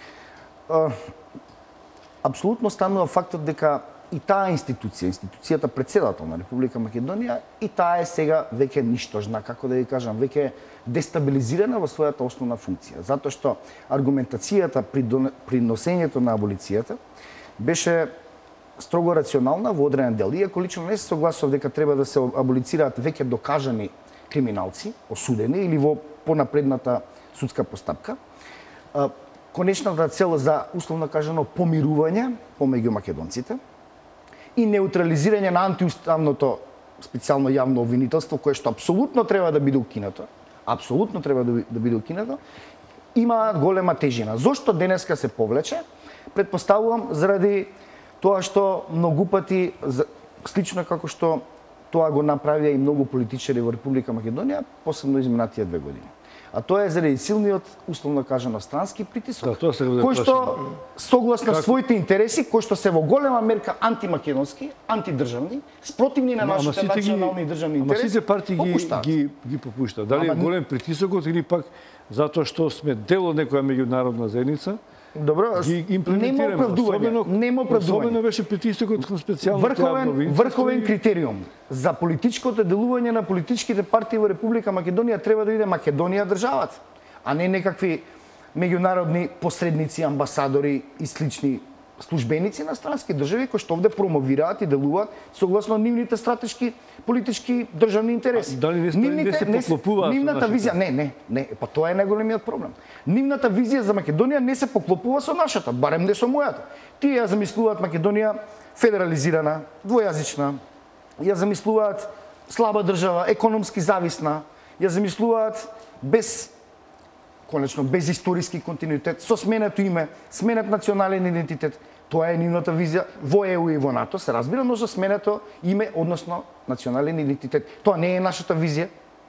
апсолутно станува фактот дека и таа институција, институцијата председател на Република Македонија, и таа е сега веќе ништожна, како да ви кажам, веќе дестабилизирана во својата основна функција. Затоа што аргументацијата при, дон... при носењето на аболицијата беше строго рационална во одреден дел. Иако лично не се согласував дека треба да се аболицираат веќе докажани криминалци, осудени или во понапредната судска постапка, конечната цел за условно кажано помирување помеѓу македонците и неутрализирање на антиуставното специјално јавно обвинителство, кое што апсолутно треба да биде укинато, апсолутно треба да биде укинато, имаат голема тежина. Зошто денеска се повлече? Предпоставувам заради тоа што многу пати, слично како што тоа го направија и многу политичари во Република Македонија, посебно изминатите две години. А тоа е заради силниот, условно кажано, странски притисок, да, кој што согласно как... своите интереси, кои што се во голема мерка антимакедонски, антидржавни, спротивни на нашите национални и државни интереси, ама сите партии ги, ги, ги попуштаат. Дали ама... е голем притисокот или пак затоа што сме дел од некоја меѓународна заедница? Добро, нема оправдување, нема оправдување. Особено беше притисокот кон специјално врховен, врховен критериум за политичкото делување на политичките партии во Република Македонија треба да биде Македонија државата, а не некакви меѓународни посредници, амбасадори и слични службеници на странски држави кои што овде промовираат и делуваат согласно нивните стратешки политички државни интереси. А, дали не, нивните, не се поклопуваат? Нивната визија, не, не, не, па тоа е најголемиот проблем. Нивната визија за Македонија не се поклопува со нашата, барем не со мојата. Тие ја замислуваат Македонија федерализирана, двојазична, ја замислуваат слаба држава, економски зависна, ја замислуваат без конечно без историски континуитет, со сменето име, сменет национален идентитет. Тоа е нивната визија во Е У и во НАТО, се разбира, но со сменето име, односно национален идентитет. Тоа не е нашата визија.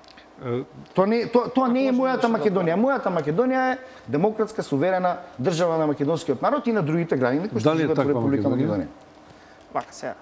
Тоа не, тоа, тоа не е мојата Македонија. Мојата Македонија е демократска, суверена држава на македонскиот народ и на другите граѓани кои што живеат во Република Македонија. Вака сега.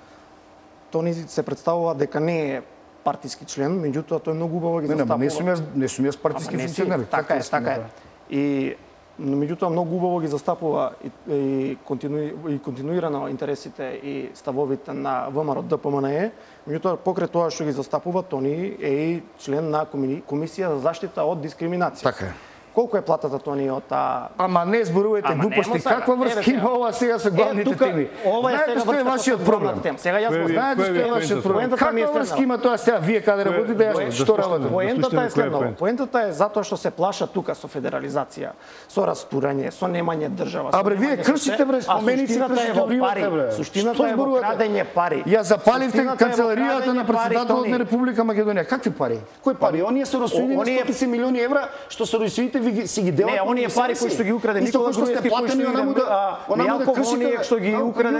Тоа ни се представува дека не е партиски член, меѓутоа тој многу убаво ги застапува. Не, не сум јас, не сум јас партиски функционер. Така е, така е. И меѓутоа многу убаво ги застапува и, и, контину, и континуирано интересите и ставовите на ВМРО-ДПМНЕ, меѓутоа покрај тоа што ги застапува, тони е и член на Комисија за заштита од дискриминација. Така е. Колку е платата тони од таа? Ама не зборувајте глупости. Каква врска има ова сега со главните теми? Ова е сега што е вашиот проблем. Сега јас го знаете што е вашиот проблем. Каква врска има тоа сега вие каде работите, јас што работам? Поентата е следно. Поентата е затоа што се плаша тука со федерализација, со растурање, со немање држава. А бре, вие кршите бре споменици, кршите пари. Суштината е во крадење пари. Ја запаливте канцеларијата на председателот на Република Македонија. Какви пари? Кои пари? Оние се росујни на стотици милиони евра што се росуите ви си ги делат. Не, оние пари кои што ги украде Никола Груевски, кои што ги онаму да Јанков, оние што ги украде,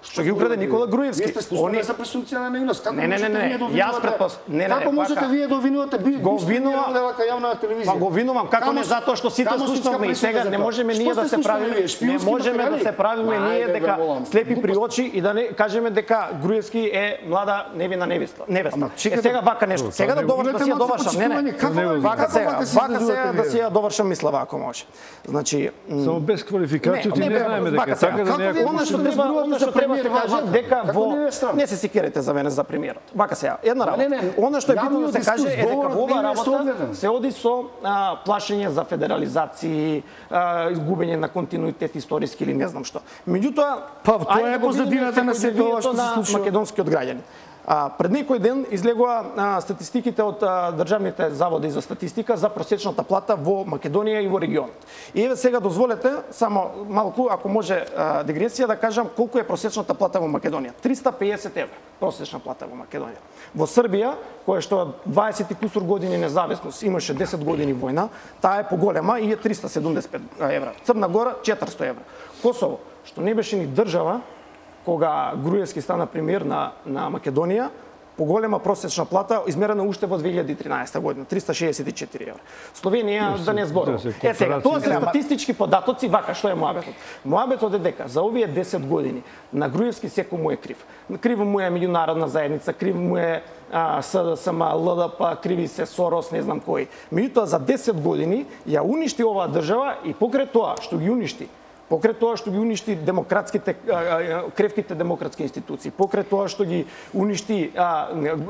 Што ги украде Никола Груевски. Вие сте слушали за пресумпција на невиност. Како не, не, не, не, јас предпост... не, не, како можете вие да обвинувате би го обвинувам вака јавна телевизија? Па го обвинувам како не затоа што сите слушнавме и сега не можеме ние да се правиме, не можеме да се правиме ние дека слепи при очи и да не кажеме дека Груевски е млада невина невеста. Невеста. Е сега вака нешто. Сега да довршам да си ја довршам. Не, не. Вака сега, вака сега да си ја довршам мисла ако може. Значи, само без квалификација не знаеме дека така да не Она што треба, она што треба да каже дека во не се секирате за мене за премиерот. Вака сега, една работа. Она што е битно да се каже е дека во оваа работа се оди со а, плашење за федерализации, а, изгубење на континуитет историски или не знам што. Меѓутоа, па тоа е позадината на сето ова што се случува македонскиот граѓани. А, пред некој ден излегува а, статистиките од а, државните заводи за статистика за просечната плата во Македонија и во регионот. И еве сега дозволете само малку, ако може а, дегресија да кажам колку е просечната плата во Македонија. триста пеесет евра просечна плата во Македонија. Во Србија, која што дваесет и кусур години независност, имаше десет години војна, таа е поголема и е триста седумдесет и пет евра. Црна Гора четиристо евра. Косово, што не беше ни држава, кога Груевски стана премиер на, на Македонија, поголема просечна плата измерена уште во две илјади и тринаесета година, триста шеесет и четири евра. Словенија, да не зборувам. Е сега, тоа се статистички податоци, вака, што е моабетот? Моабетот е дека за овие десет години на Груевски секој му е крив. Крив му е меѓународна заедница, крив му е СДСМ, ЛДП, криви се Сорос, не знам кој. Меѓутоа за десет години ја уништи оваа држава и покрај тоа што ги уништи, покрај тоа што ги уништи демократските кревките демократски институции, покрај тоа што ги уништи а,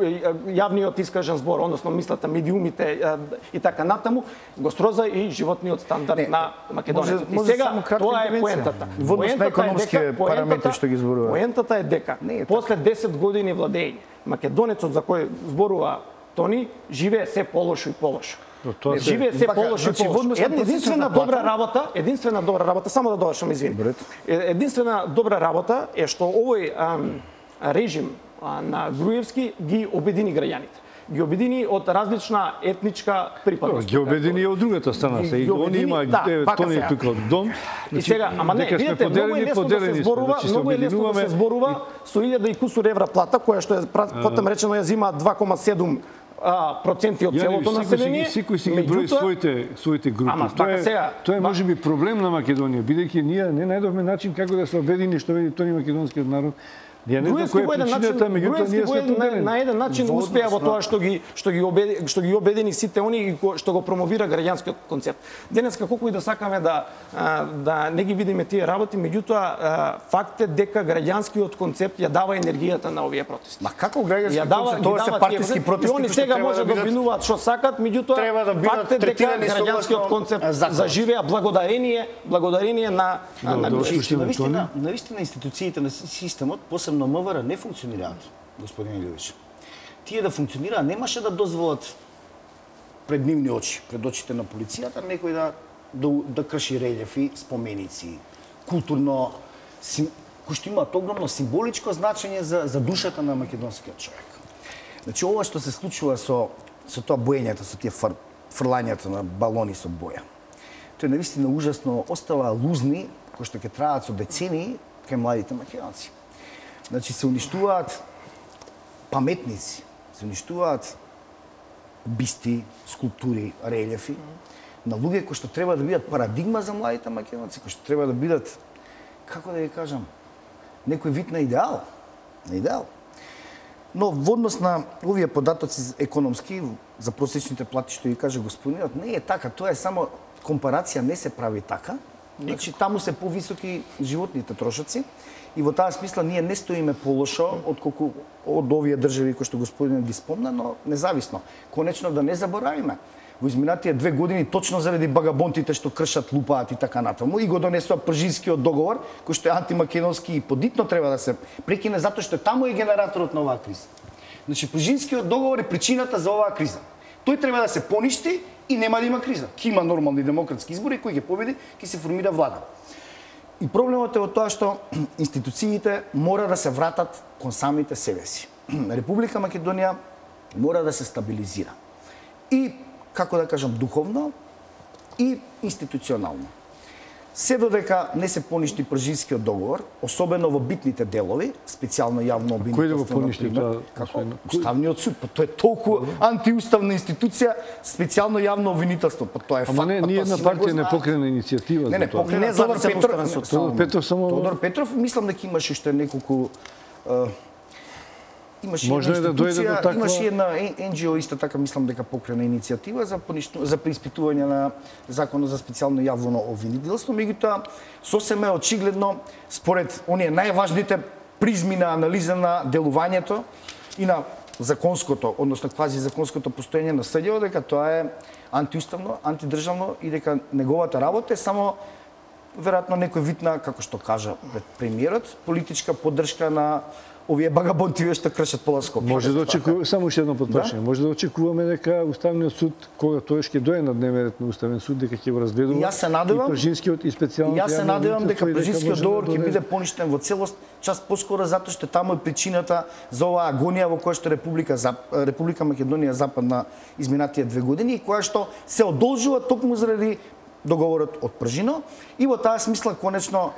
јавниот искажен збор, односно мислата, медиумите а, и така натаму, го сроза и животниот стандард не, на македонецот. И сега тоа е поентата. Водност на економски параметри што ги зборува. Поентата е дека после десет години владење, македонецот за кој зборува Тони живее се полошо и полошо. Живее се полошо и полошо. Единствена добра работа, единствена добра работа, само да довршам, извини. Единствена добра работа е што овој ам, режим а, на Груевски ги обедини граѓаните. Ги обедини од различна етничка припадност. Ги обедини од другата страна се. И они има Тони тука од дом. И сега, ама не, видите, многу е лесно да се зборува, многу е лесно да се зборува со илјада и кусур евра плата, која што е потом речено ја зима два кома седум проценти од целото население. Секој си ги брои своите своите групи. Ама, тоа е, сега, тоа е можеби проблем на Македонија, бидејќи ние не најдовме начин како да се обедини што веди Тони македонскиот народ. Ја не знам која е причината, меѓутоа ние сме поделени. На еден начин успеа во тоа што ги што ги обедини, што ги обедини сите они што го промовира граѓанскиот концепт. Денеска колку и да сакаме да да не ги видиме тие работи, меѓутоа факт е дека граѓанскиот концепт ја дава енергијата на овие протести. Ма како граѓански концепт? Тоа се партиски протести. Они сега може да обвинуваат што сакат, меѓутоа факт е дека граѓанскиот концепт заживеа благодарение благодарение на на навистина, навистина институциите на системот, посебно МВР не функционираат, господин Илјович. Тие да функционираат немаше да дозволат пред нивни очи, пред очите на полицијата, некој да да, да крши релјефи, споменици, културно, сим, кои што имаат огромно символичко значење за, за душата на македонскиот човек. Значи, ова што се случува со, со тоа боењето, со тие фр, фрлањето на балони со боја, тоа е навистина ужасно, остава лузни, кои што ќе траат со децении кај младите македонци. Значи, се уништуваат паметници, се уништуваат бисти, скулптури, релјефи, на луѓе кои што треба да бидат парадигма за младите македонци, кои што треба да бидат, како да ја кажам, некој вид на идеал, на идеал. Но во однос на овие податоци економски за просечните плати што ги каже господинот, не е така, тоа е само компарација, не се прави така. Значи, таму се повисоки животните трошоци и во таа смисла ние не стоиме полошо од колку од овие држави кои што господинот ги спомна, но независно. Конечно да не заборавиме. Во изминатите две години точно заради багабонтите што кршат, лупаат и така натаму и го донесува Пржинскиот договор кој што е антимакедонски и подитно треба да се прекине затоа што таму е генераторот на оваа криза. Значи Пржинскиот договор е причината за оваа криза. Тој треба да се поништи и нема да има криза. Ќе има нормални демократски избори, кој ќе победи, ќе се формира влада. И проблемот е во тоа што институциите мора да се вратат кон самите себе си. Република Македонија мора да се стабилизира. И, како да кажам, духовно и институционално. се додека не се поништи Пржинскиот договор, особено во битните делови, специјално јавно обвинителство. Кој да го поништи тоа? Како Уставниот суд, па тоа е толку антиуставна институција, специјално јавно обвинителство, па тоа е факт. Ама не, ни една партија не покрена иницијатива не, не, за тоа. Не, не, Тодор Петров, Тодор Петров само Тодор Петров, мислам дека имаше уште неколку Имаше Може една да дојде до таква... имаше една ен џи о исто така мислам дека покрена иницијатива за поништу... за преиспитување на законот за специјално јавно обвинителство, меѓутоа сосема е очигледно според оние најважните призми на анализа на делувањето и на законското, односно квази законското постоење на СДО, дека тоа е антиуставно, антидржавно и дека неговата работа е само веројатно некој вид на, како што кажа премиерот, политичка поддршка на овие багабонтиве што кршат поласкоп. Може да очекуваме само уште едно подпрашање. Да? Може да очекуваме дека Уставниот суд кога тој ќе дојде на дневен ред на Уставен суд дека ќе го разгледува. Јас се надевам и Пржинскиот и специјално. Јас се надевам дека Пржинскиот договор ќе биде поништен во целост, част поскоро затоа што таму е причината за оваа агонија во која што Република Република Македонија западна изминатите две години и која што се одолжува токму заради договорот од Пржино и во таа смисла конечно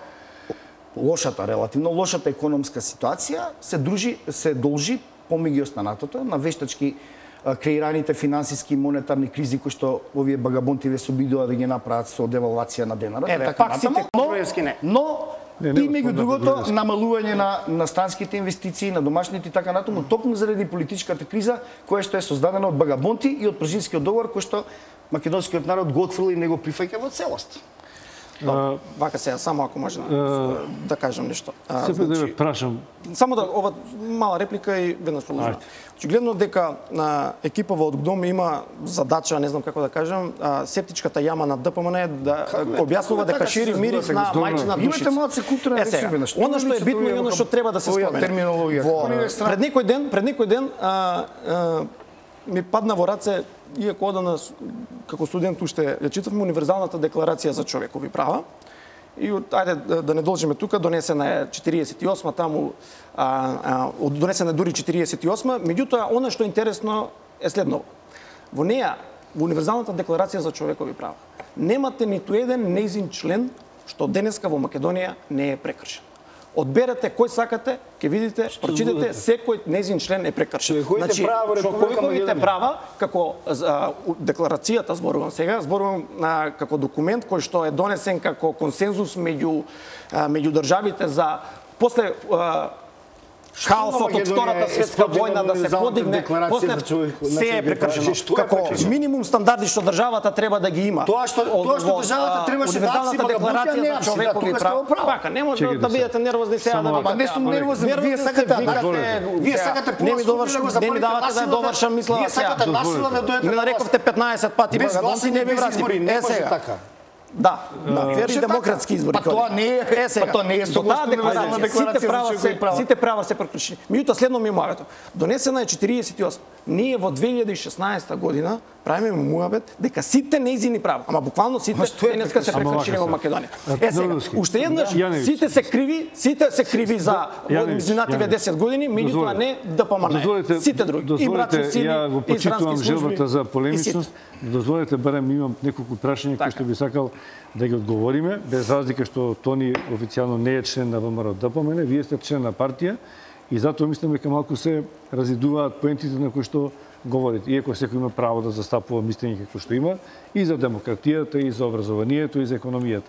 лошата, релативно лошата економска ситуација се дружи, се должи помеѓу останатото на вештачки креираните финансиски и монетарни кризи кои што овие багабонтиве се обидува да ги направат со девалвација на денарот. Еве, така пак сите Груевски не. Но не, не, и меѓу другото намалување на на станските инвестиции, на домашните и така натаму, токму заради политичката криза која што е создадена од багабонти и од Пржинскиот договор кој што македонскиот народ го отфрли и не го прифаќа во целост. Да, вака сега, само ако може да, да кажам нешто. Се значи, да ве прашам. Само да, ова мала реплика и веднаш продолжувам. Очигледно дека на екипа во ОДГДОМ има задача, не знам како да кажам, а, септичката јама на ДПМН да објаснува дека шири мирис на мајчина душица. Имате малце културна е, сега, она што е битно и она што треба да се спомене. Во, пред некој ден, пред некој ден а, а, ми падна во раце, иако одана како студент уште ја читавме универзалната декларација за човекови права. И ајде да не должиме тука, донесена е четириесет и осма таму, а, а, донесена е дури четириесет и осма, меѓутоа она што е интересно е следново. Во неја, во универзалната декларација за човекови права, немате ниту еден нејзин член што денеска во Македонија не е прекршен. Одберете кој сакате, ќе видите, прочитате, секој нејзин член е прекршен. Значи, човековите права, како а, декларацијата, зборувам сега, зборувам а, како документ кој што е донесен како консензус меѓу а, меѓу државите за после а, хаосот од Втората светска војна да се подигне, после се е прекршено. Како минимум стандарди што државата треба да ги има. Тоа што тоа што државата требаше да акција декларација за човекови права. Пака, нема да, да бидете нервозни сега да ама не сум нервозен, вие сакате вие сакате не ми довршам, не ми давате да довршам мисла. Вие сакате насила да дојдете. Не нарековте петнаесет пати багабонци, не ви вратим. Е сега. Да, да, фер и демократски избори. Па тоа не е, па тоа не е согласно на декларација сите права се сите права се прекршени. Меѓутоа следно мемуарето. Донесена е четириесет и осма. Ние во две илјади и шеснаесета година правиме мемуабет дека сите нејзини права, ама буквално сите денеска се прекршени во Македонија. Е сега, уште еднаш сите се криви, сите се криви за изминативе десет години, меѓутоа не ДПМН. Сите други. И брачни сини, ја го почитувам желбата за полемичност. Дозволете барем имам неколку прашања кои што би сакал да ги одговориме, без разлика што Тони официјално не е член на ВМРО ДПМН, вие сте член на партија и затоа мислам дека малку се разидуваат поентите на кои што говорите. Иако секој има право да застапува мислење како што има и за демократијата, и за образованието, и за економијата.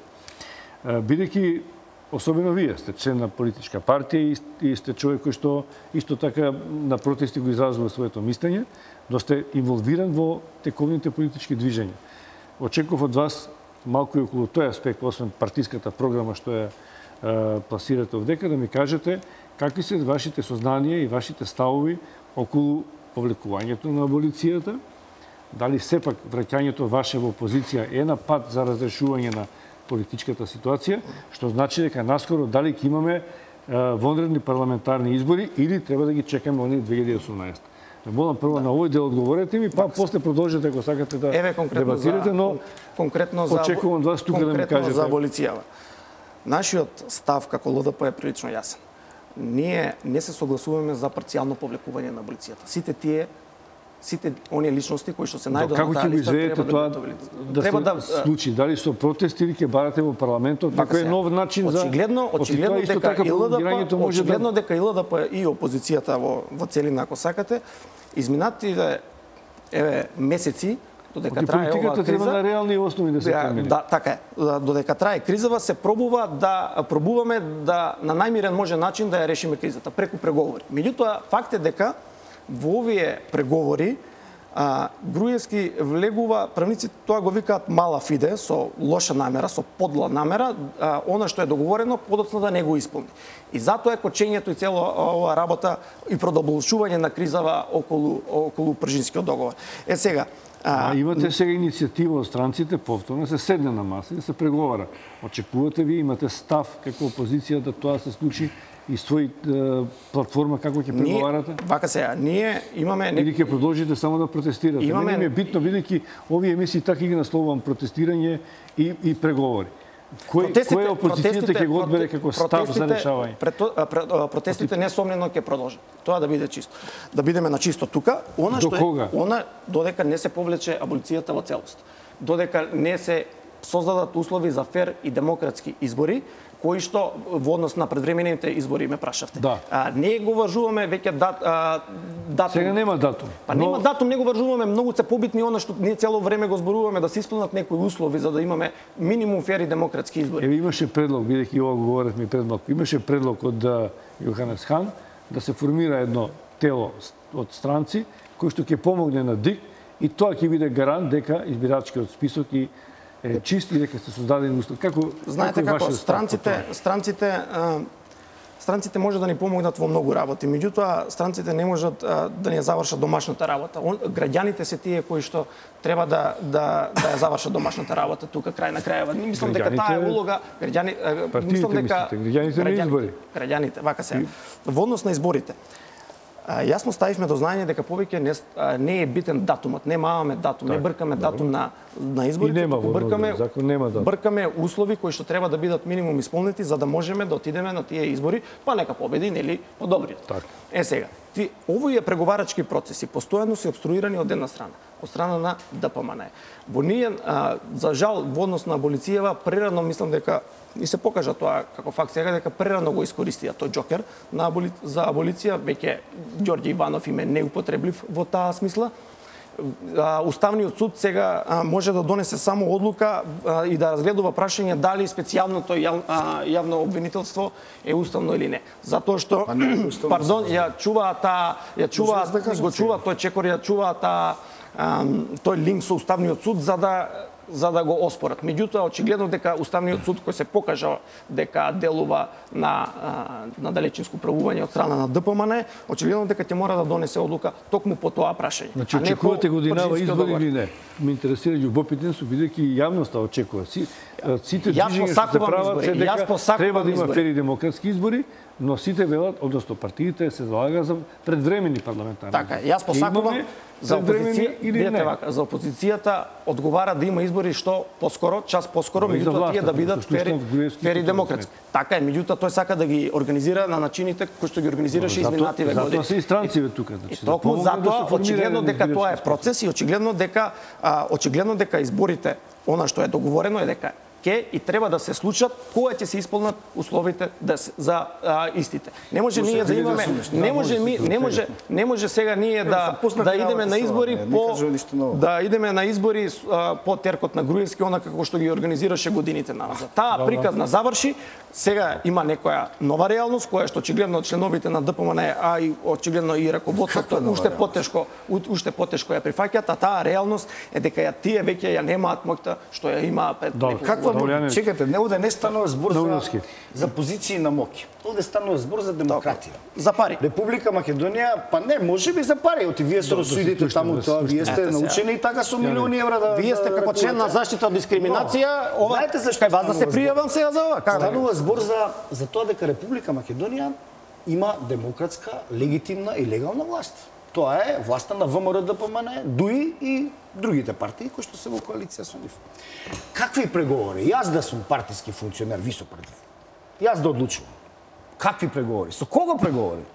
Бидејќи особено вие сте член на политичка партија и сте човек кој што исто така на протести го изразува своето мислење, но сте инволвиран во тековните политички движења. Очекував од вас малку и околу тој аспект, освен партиската програма што ја е, пласирате овдека, да ми кажете какви се вашите сознанија и вашите ставови околу повлекувањето на аболицијата, дали сепак враќањето ваше во опозиција е на пат за разрешување на политичката ситуација, што значи дека наскоро дали ќе имаме е, вонредни парламентарни избори или треба да ги чекаме оние две илјади и осумнаесета. Не молам прво на овој дел одговорете ми, па после продолжете ако сакате да дебатирате, но конкретно за очекувам од вас тука да ми кажете за аболицијава. Нашиот став како ЛДП е прилично јасен. Ние не се согласуваме за парцијално повлекување на аболицијата. Сите тие сите оние личности кои што се најдоа Како на ќе таа го листа изведете треба тоа да бидат да треба се да случи? Дали со протести или ќе барате во парламентот? Вака Некој се, нов начин за очигледно, очигледно исто дека така ИЛДП, може очигледно да... дека ИЛДП и опозицијата во во целина, ако сакате, изминатите еве месеци додека трае оваа политиката треба криза, на реални основи да се промени. Да, така е. Додека трае кризава се пробува да пробуваме да на најмирен може начин да ја решиме кризата преку преговори. Меѓутоа факт е дека во овие преговори а, Груевски влегува, правници тоа го викаат мала фиде, со лоша намера, со подла намера, а, она што е договорено, подоцна да не го исполни. И затоа е кочењето и цела оваа работа и продолжување на кризава околу, околу Пржинскиот договор. Е сега, А, а имате сега иницијатива од странците, повторно се седне на маса и се преговара. Очекувате ви, имате став како опозиција да тоа се случи и свој е, платформа како ќе преговарате? Ние, вака сега, ние имаме... Или ќе продолжите само да протестирате? Имаме... Мене ми е битно, бидејќи овие емисии така ги насловувам протестирање и, и преговори. Кој, кој опозицијата ќе го одбере како став за решавање? Прето, протестите несомнено ќе продолжат. Тоа да биде чисто. Да бидеме на чисто тука. Она До што кога? Е, она додека не се повлече аболицијата во целост. Додека не се создадат услови за фер и демократски избори, кои што во однос на предвремените избори ме прашавте. Да. А, не го важуваме веќе дат, а, датум. Сега нема датум. Па но... нема датум, не го важуваме, многу се побитни она што ние цело време го зборуваме да се исполнат некои услови за да имаме минимум фер и демократски избори. Еве имаше предлог, бидејќи ова говоревме пред малку, имаше предлог од Јоханес Хан да се формира едно тело од странци кој што ќе помогне на ДИК и тоа ќе биде гарант дека избирачкиот список и е чист и дека се создадени услови. Како знаете како странците, странците странците може да ни помогнат во многу работи, меѓутоа странците не можат а, да ни ја завршат домашната работа. Он, граѓаните се тие кои што треба да да да ја завршат домашната работа тука крај на крајава. Не мислам дека таа е улога граѓани мислам дека граѓаните на избори. Граѓаните, вака се. Во однос на изборите. А, јасно ставивме до знаење дека повеќе не, а, не е битен датумот, немаваме датум, так, не бркаме добро. датум на на изборите, нема бркаме закон нема датум. Бркаме услови кои што треба да бидат минимум исполнети за да можеме да отидеме на тие избори, па нека победи нели подобриот. Так. Е сега, ти овие преговарачки процеси постојано се обструирани од една страна, од страна на ДПМН. Во ние а, за жал во однос на аболицијава прерано мислам дека и се покажа тоа како факт сега дека прерано го искористија тој џокер на аболи... за аболиција, веќе Ѓорѓе Иванов им е неупотреблив во таа смисла. Уставниот суд сега може да донесе само одлука и да разгледува прашање дали специјалното јавно обвинителство е уставно или не. Затоа што пардон, ја чува таа ја чува го чува тој чекор ја чува таа тој линк со уставниот суд за да за да го оспорат. Меѓутоа, очигледно дека Уставниот суд кој се покажа дека делува на на далечинско правување од страна на ДПМН, очигледно дека ќе мора да донесе одлука токму по тоа прашање. Значи, очекувате годинава избори или не? Ме интересира љубопитен су, бидејќи јавноста очекува. Си, сите движења што се прават се дека треба да има фери демократски избори, но сите велат, односно партиите се залага за предвремени парламентарни. Така, јас посакувам за опозиција, видете вака, за опозицијата одговара да има избори што поскоро, час поскоро, меѓутоа тие да бидат фери, фери демократски. Така е, меѓутоа тој сака да ги организира на начините кои што ги организираше изминативе години. Затоа се и странциве тука, значи. И токму затоа очигледно дека тоа е процес и очигледно дека а, очигледно дека изборите, она што е договорено е дека ке и треба да се случат кога ќе се исполнат условите да се, за а, истите. Не може ние да имаме, не може ми, не може, не може сега ние да да идеме на избори по да идеме на избори а, по теркот на Груевски, она како што ги организираше годините назад. Таа приказна заврши, сега има некоја нова реалност која што очигледно членовите на ДПМН, а и очигледно и раководството уште потешко уште потешко ја прифаќаат, а таа реалност е дека ја тие веќе ја немаат моќта што ја имаа пред некој. Чекате, не овде не станува збор за, за позиции на моќ. Овде станува збор за демократија. За пари. Република Македонија, па не, може би за пари. Оти вие се рассудите таму тоа, вие сте научени и така со милиони евра да вие сте како член на заштита од дискриминација, ова знаете зашто вас да се пријавам сега за ова? Станува збор за за тоа дека Република Македонија има демократска, легитимна и легална власт. Тоа е власта на ВМРО ДПМН, ДУИ и другите партии кои што се во коалиција со нив. Какви преговори? Јас да сум партиски функционер, висок партиски. Јас да одлучувам. Какви преговори? Со кого преговори?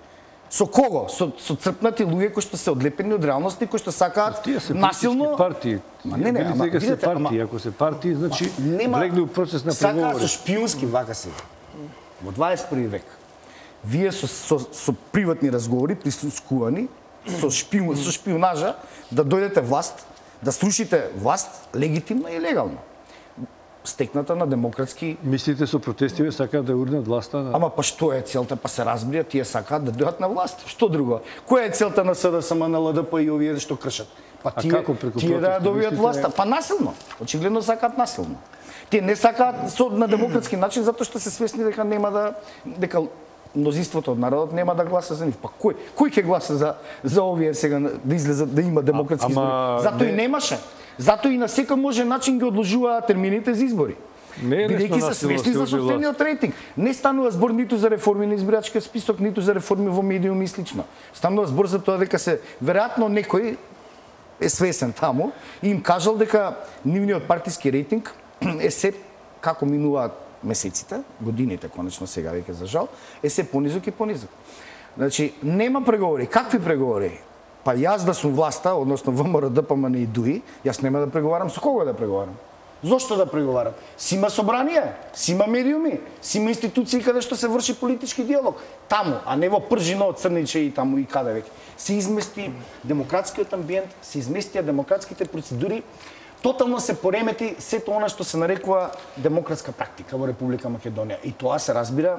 Со кого? Со, со црпнати луѓе кои што се одлепени од реалности, кои што сакаат насилно партии. Ма не, не, ама видите, се партии, ако се партии, значи влегли у процес на преговори. Сакаат со шпионски вака се. Во дваесет и први век. Вие со, со, со приватни разговори, прислушкувани, со, шпион, со шпионажа, да дојдете власт, да срушите власт легитимно и легално. Стекната на демократски... Мислите со протестиве сакаат да урнат власта на... Ама па што е целта? Па се разбира, тие сакаат да дојдат на власт. Што друго? Која е целта на СДСМ, на ЛДП и овие што кршат? Па тие, како преку тие да добијат мислите... власта. Па насилно. Очигледно сакаат насилно. Тие не сакаат со, на демократски начин затоа што се свесни дека нема да... дека мнозинството од народот нема да гласа за нив. Па кој кој ќе гласа за за овие сега да излезат да има демократски избори? Затоа не... и немаше. Затоа и на секој можен начин ги одложуваат термините за избори. Бидејќи се свесни за собствениот рейтинг. Не станува збор ниту за реформи на избирачкиот список, ниту за реформи во медиуми и слично. Станува збор за тоа дека се веројатно некој е свесен таму и им кажал дека нивниот партиски рейтинг е се како минуваат месеците, годините конечно сега веќе за жал, е се понизок и понизок. Значи нема преговори. Какви преговори? Па јас да сум власта, односно ВМРО, ДПМН и ДУИ, јас нема да преговарам со кого да преговарам. Зошто да преговарам? Си има собрание, си има медиуми, си има институции каде што се врши политички диалог. Таму, а не во Пржино, Црниче и таму и каде веќе. Се измести демократскиот амбиент, се изместија демократските процедури, тотално се поремети сето она што се нарекува демократска практика во Република Македонија. И тоа се разбира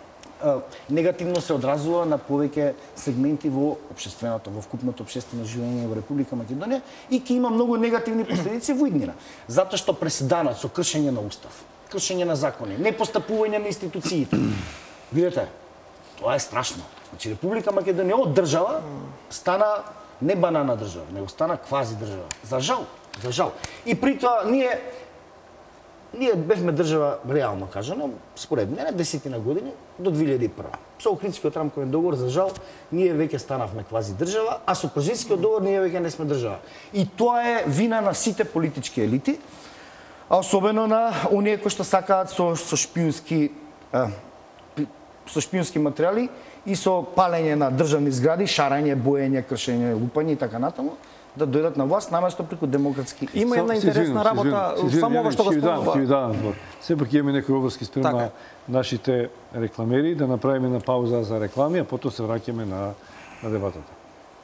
негативно се одразува на повеќе сегменти во општественото, во вкупното општествено живење во Република Македонија и ќе има многу негативни последици во иднина. Затоа што преседанат со кршење на устав, кршење на закони, непостапување на институциите. Видете, тоа е страшно. Значи Република Македонија од држава стана не банана држава, него стана квази држава. За жал, за жал. И при тоа ние Ние бевме држава, реално кажано, според мене, десетина години до две илјади и прва. Со Охридскиот рамковен договор, за жал, ние веќе станавме квази држава, а со Пржинскиот договор ние веќе не сме држава. И тоа е вина на сите политички елити, а особено на оние кои што сакаат со, со шпионски а, со шпионски материјали и со палење на државни згради, шарање, боење, кршење, лупање и така натаму, да дојдат на власт наместо преку демократски. Има една интересна работа, само ова што го спомнува. Сепак имаме некои обврски спрема нашите рекламери, да направиме на пауза за реклами, а потоа се враќаме на, на дебатата.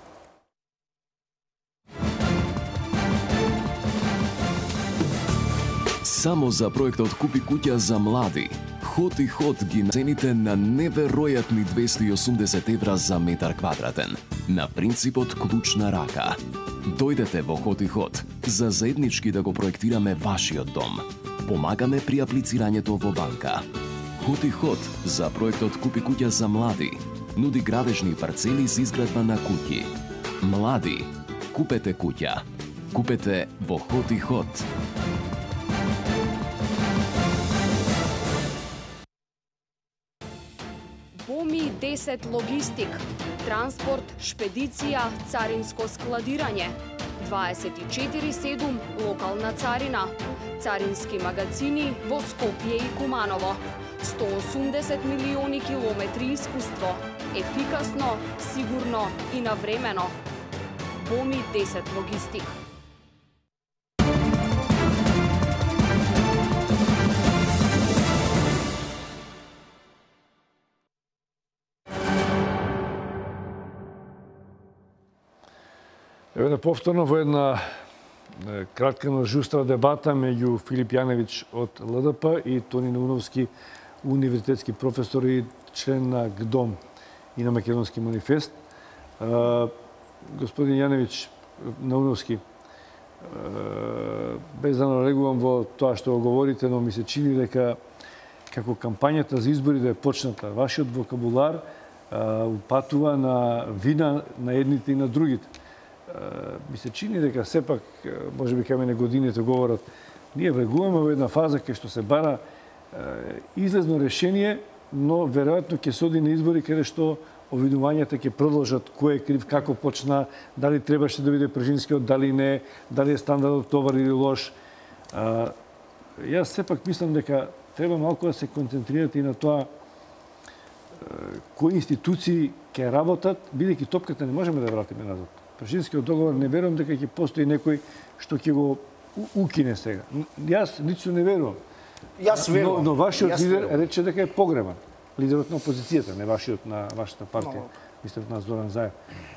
Само за проектот Купи куќа за млади, Хот и Хот ги цените на неверојатни двесте и осумдесет евра за метар квадратен, на принципот клуч на рака. Дојдете во Хот и Хот за заеднички да го проектираме вашиот дом. Помагаме при аплицирањето во банка. Хот и Хот за проектот Купи куќа за млади нуди градежни парцели за изградба на куќи. Млади, купете куќа. Купете во Хот и Хот. Боми десет логистик, транспорт, шпедиција, царинско складирање, дваесет и четири седум локална царина, царински магазини во Скопје и Куманово, сто осумдесет милиони километри искуство, ефикасно, сигурно и навремено. Боми десет логистик. Еве да повторно во една кратка, но жустра дебата меѓу Филип Јаневиќ од ЛДП и Тони Науновски, универзитетски професор и член на ГДОМ и на Македонски манифест. Господин Јаневиќ, Науновски, без да налегувам во тоа што го говорите, но ми се чини дека како кампањата за избори да е почната, вашиот вокабулар упатува на вина на едните и на другите. Ми се чини дека сепак, може би кај мене годините говорат, ние влегуваме во една фаза кај што се бара излезно решение, но веројатно ќе се оди на избори каде што обвинувањата ќе продолжат кој е крив, како почна, дали требаше да биде Пржинскиот, дали не, дали е стандардот добар или лош. Јас сепак мислам дека треба малку да се концентрирате и на тоа кои институции ќе работат, бидејќи топката не можеме да вратиме назад. Прашинскиот договор не верувам дека ќе постои некој што ќе го укине сега. Јас лично не верувам. Јас верувам. Но, но вашиот лидер рече дека е погребан. Лидерот на опозицијата, не вашиот на вашата партија, мислев на Зоран Заев.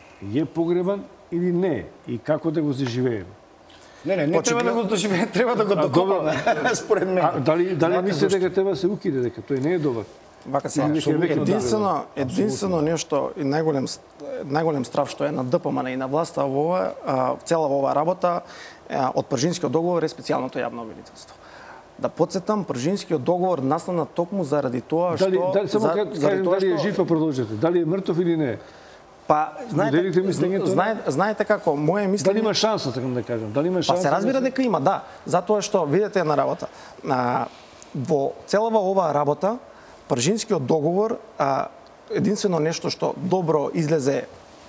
Е погребан или не? И како да го заживееме? Не, не, не треба да го доживееме, треба да го докопаме, според мен. А дали дали мислите дека треба да се укине, дека тој не е добар? Вака се, единствено, единствено нешто и најголем најголем страв што е на ДПМН и на власта во ова, цела ова работа од Пржинскиот договор е специјалното јавно обвинителство. Да подсетам, Пржинскиот договор настана токму заради тоа што... Дали, дали, само за, кажем, дали е жив, па продолжете. Дали е мртов или не? Па, знаете, знаете, знаете како, моје мислење... Дали има шанса, сакам да кажам? Дали има шанса? Па се разбира дека има, да. Затоа што, видите една работа. А, во целава оваа работа, Пржинскиот договор, а, единствено нешто што добро излезе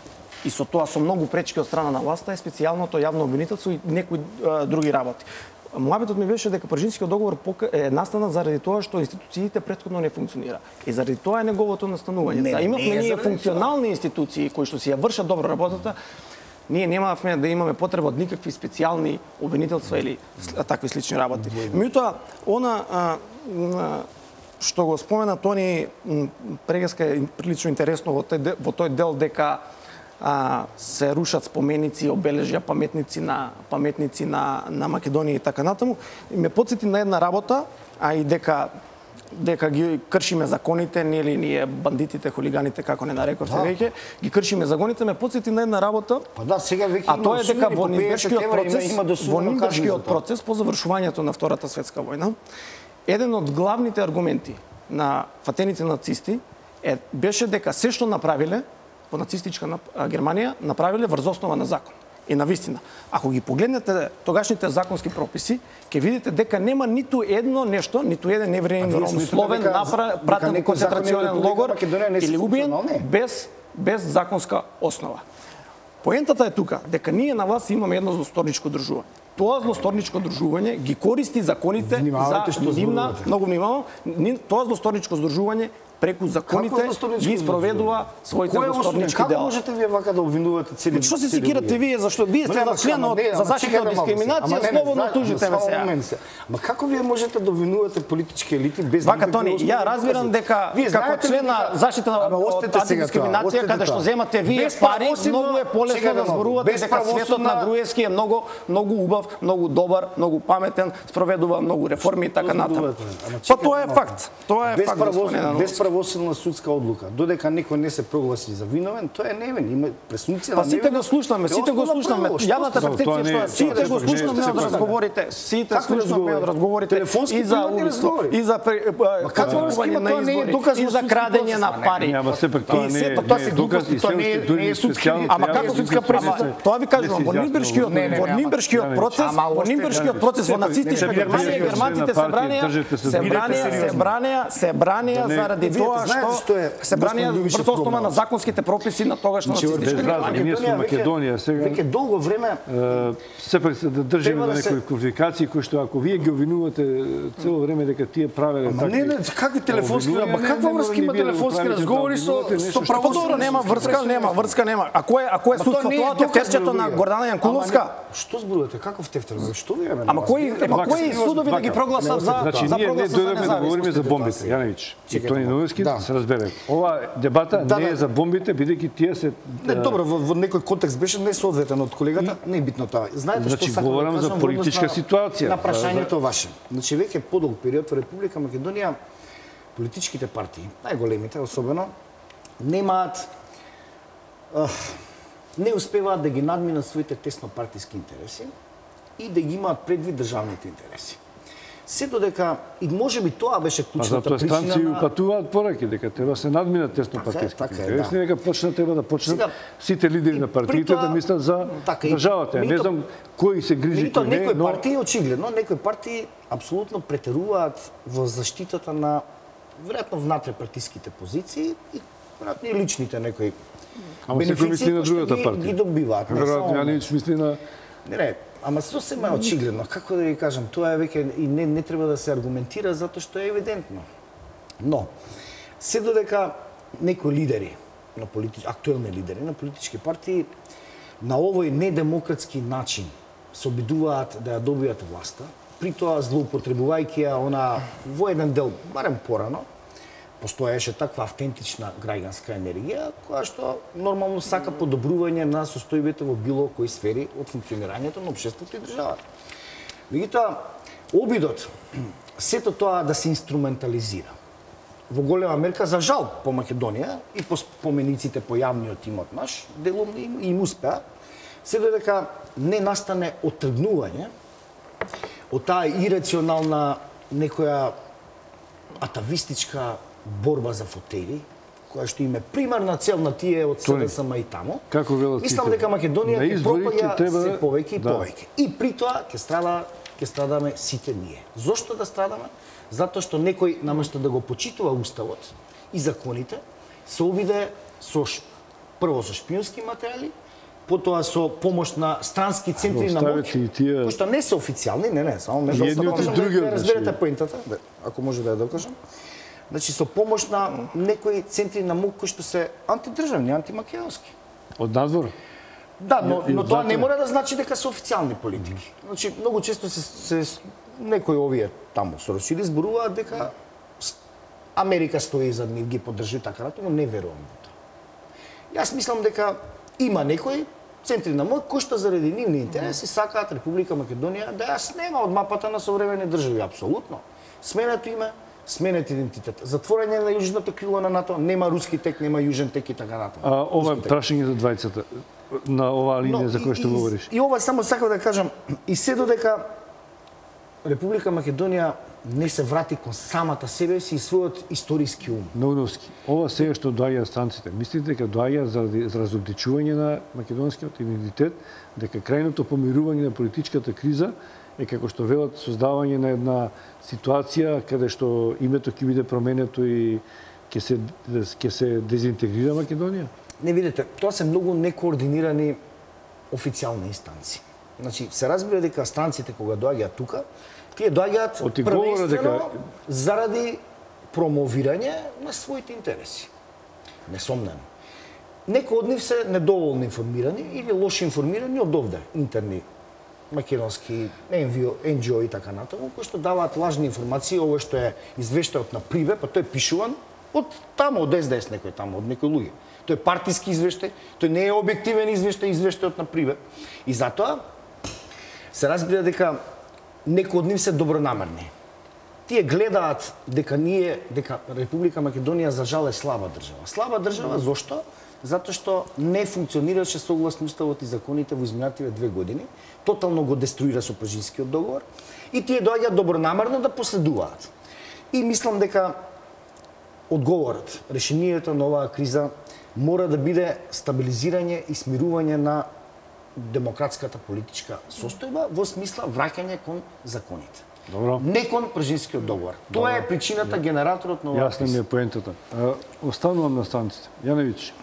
и со тоа со многу пречки од страна на власта е специјалното јавно обвинителство и некои а, други работи. Моабетот ми беше дека Пржинскиот договор е настанат заради тоа што институциите претходно не функционира. И заради тоа е неговото настанување. Да имавме ние функционални институции кои што си ја вршат добро работата, ние немавме да имаме потреба од никакви специјални обвинителства или такви слични работи. Меѓутоа, она а, а, што го спомена Тони Прегеска е прилично интересно во тој, во тој дел дека а, се рушат споменици, обележја, паметници на паметници на на Македонија и така натаму. И ме потсети на една работа, а и дека дека ги кршиме законите, нели ние бандитите, хулиганите, како не нарекорте да. Веќе, ги кршиме законите, ме потсети на една работа. Па да, сега веќе а тоа е дека во Нирнбергскиот процес, има во Нирнбергскиот процес по завршувањето на Втората светска војна, еден од главните аргументи на фатените нацисти е беше дека се што направиле во нацистичка Германија направиле врз основа на закон. И на вистина, ако ги погледнете тогашните законски прописи, ќе видите дека нема ниту едно нешто, ниту еден евреин ромословен пратен во концентрационен логор или убиен без без законска основа. Поентата е тука дека ние на власт имаме едно злосторничко дружување. Тоа злосторничко дружување ги користи законите за нивна, многу внимавам, тоа злосторничко здружување преку законите ги спроведува своите злосторнички дела. Како можете вие вака да обвинувате цели? Што се секирате вие, зашто вие сте на член од за заштита од дискриминација, слободно тужите ме сега. Ма како вие можете да обвинувате политички елити без вака Тони, ја разбирам дека како член на заштита од дискриминација, каде што земате вие пари, многу е полесно да зборувате дека светот на Груевски е многу многу убав, многу добар, многу паметен, спроведува многу реформи и така натаму. Па тоа е факт. Тоа е факт. Правосудна судска одлука, додека некој не се прогласи за виновен, тоа е невин, има пресумпција на невин. Па сите го слушнаме, сите го слушнаме. Јавната перцепција што е, сите го слушнаме од разговорите, сите слушнаме од разговорите и за убиство, и за прекупување на избори, и за крадење на пари. Ама сепак тоа не е доказ и тоа не е судски. Ама како судска пресуда? Тоа ви кажувам, во Нирнбергскиот, во Нирнбергскиот процес, во Нирнбергскиот процес во нацистичка Германија, германците се бранеа, се бранеа, се бранеа, се бранеа заради тоа што се бранеа врз основа на законските прописи на тогашна нацистичка Германија. Ние сме Македонија сега. Веќе долго време сепак се да држиме на некои квалификации кои што ако вие ги обвинувате цело време дека тие правеле така. Ама не, какви телефонски, ама каква врска има телефонски разговори со со правосудно? Нема врска, нема врска, нема. А кој ако е судство тоа тефтерчето на Гордана Јанкуловска? Што зборувате? Каков тефтер? Што ви е? Ама кои, ама кои судови да ги прогласат за значи за ние не дојдовме да говориме за бомбите, Јановиќ. И Тони Новински се разбере. Ова дебата не е за бомбите, бидејќи тие се Не, добро, во некој контекст беше несоодветен од колегата, не е битно тоа. Знаете што сакам да кажам за политичка ситуација. На прашањето ваше. Значи веќе подолг период во Република Македонија политичките партии, најголемите особено, немаат не успеваат да ги надминат своите тесно партиски интереси и да ги имаат предвид државните интереси. Се додека и можеби тоа беше клучната причина. Затоа станции упатуваат пораки дека треба се надминат тесно партиски интереси, дека почнат треба да почнат сите лидери на партиите да мислат за државата. Не знам кој се грижи кој не, некои партии очигледно, некои партии апсолутно претеруваат во заштитата на веројатно внатре партиските позиции и веројатно и личните некои Ама секој мисли на другата партија. Ги добиваат. Веројатно Јановиќ мисли на Не, не, ама сосема е очигледно. Како да ви кажам, тоа е веќе и не не треба да се аргументира затоа што е евидентно. Но се додека некои лидери на политич... актуелни лидери на политички партии на овој недемократски начин се обидуваат да ја добијат власта, при тоа злоупотребувајќи ја она во еден дел, барем порано, постоеше таква автентична граѓанска енергија, која што нормално сака подобрување на состојбите во било кои сфери од функционирањето на општеството и државата. Меѓутоа, обидот сето тоа да се инструментализира во голема мерка, за жал по Македонија и по спомениците по јавниот имот наш, делом им, им успеа, се додека не настане оттргнување од таа ирационална некоја атавистичка борба за фотели, која што им е примарна цел на тие од СДСМ и тамо. Како велат мислам сите? дека Македонија ќе пропаѓа треба... се повеќе и да. повеќе. И при тоа ќе страда ќе страдаме сите ние. Зошто да страдаме? Затоа што некој наместо да го почитува уставот и законите, се обиде со прво со шпионски материјали, потоа со помош на странски центри на моќ, тие... кои што не се официјални, не, не, само ме да кажам да разберете поентата, ако може да ја докажам. Значи со помош на некои центри на моќ кои што се антидржавни, антимакедонски. Од надвор? Да, но, но тоа не мора да значи дека се официјални политики. Значи многу често се, се некои овие таму со Русија зборуваат дека Америка стои за нив, ги поддржува така натаму, не верувам во тоа. Јас мислам дека има некои центри на моќ кои што заради нивни интереси сакаат Република Македонија да ја снема од мапата на современи држави, апсолутно. Сменето име, сменет идентитет. Затворање на јужното крило на НАТО, нема руски тек, нема јужен тек и така натаму. А ова прашање за двајцата на оваа линија за која што и, говориш. И ова само сакам да кажам, и се додека Република Македонија не се врати кон самата себе си и својот историски ум. Новновски, ова сега што доаѓа странците, мислите дека доаѓа заради разобличување на македонскиот идентитет, дека крајното помирување на политичката криза е како што велат создавање на една ситуација каде што името ќе биде променето и ќе се ќе се дезинтегрира Македонија? Не видите, тоа се многу некоординирани официјални инстанции. Значи, се разбира дека странците кога доаѓаат тука, тие доаѓаат првенствено дека... заради промовирање на своите интереси. Несомнено. Некои од нив се недоволно информирани или лошо информирани од овде, интерни македонски ен џи о и така натаму, кои што даваат лажни информации, ово што е извештајот на Приве, па тој е пишуван од таму, од Ес Де Ес некој таму, од некои луѓе. Тој е партиски извештај, тој не е објективен извештај, извештајот на Приве. И затоа се разбира дека некои од нив се добронамерни. Тие гледаат дека ние, дека Република Македонија за жал е слаба држава. Слаба држава зошто? Затоа што не функционираше согласно уставот и законите во изминативе две години, тотално го деструира со Пажинскиот договор и тие доаѓаат добронамерно да последуваат. И мислам дека одговорот, решението на оваа криза мора да биде стабилизирање и смирување на демократската политичка состојба во смисла враќање кон законите. Добро. Не кон Пражинскиот договор. Тоа Добро. Е причината, генераторот на оваа криза. Јасна ми е поентата. Останувам на станците. Јановиќ,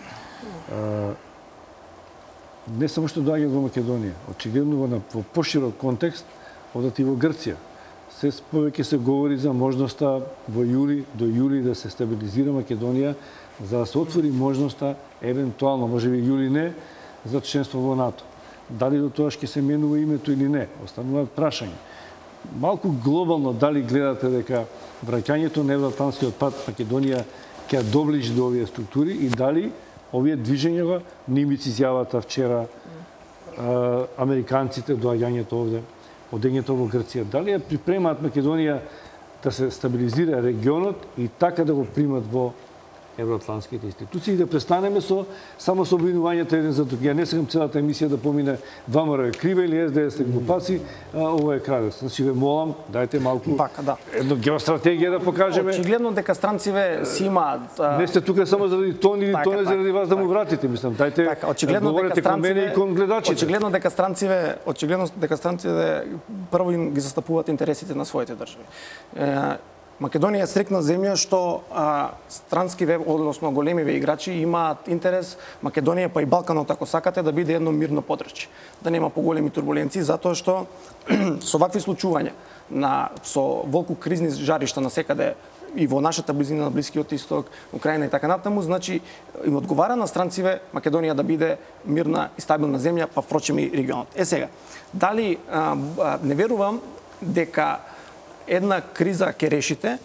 не само што доаѓаат во Македонија, очигледно во, во поширок контекст, одат и во Грција. Се повеќе се говори за можноста во јули до јули да се стабилизира Македонија, за да се отвори можноста, евентуално, можеби јули не, за членство во НАТО. Дали до тоа ќе се менува името или не, остануваат прашања. Малку глобално дали гледате дека враќањето на евроатлантскиот пат Македонија ќе доближи до овие структури и дали овие движења, Нимиц изјавата вчера, американците доаѓањето овде, одењето во Грција, дали ја припремаат Македонија да се стабилизира регионот и така да го примат во евроатлантските институции и да престанеме со само со обвинувањето еден за друг. Ја не сакам целата емисија да помине ВМРО е криве или Ес Де Ес е глупаци, а ово е крадец. Значи ве молам, дајте малку така, да. Едно геостратегија да покажеме. Очигледно дека странциве си имаат. Не сте тука само заради тон или така, тоне така, заради вас да му вратите, мислам. Дајте така, очигледно говорите кон мене и кон гледачите. Очигледно дека странциве, очигледно дека странциве прво им ги застапуваат интересите на своите држави. Македонија е стрикна земја што а, странски, односно големиве играчи имаат интерес Македонија па и Балканот, ако сакате, да биде едно мирно подрачје, да нема поголеми турбуленции, затоа што со вакви случувања на со волку кризни жаришта на секаде и во нашата близина на Блискиот исток, Украина и така натаму, значи им одговара на странциве Македонија да биде мирна и стабилна земја, па впрочем и регионот. Е сега, дали а, а, не верувам дека една криза ќе решите,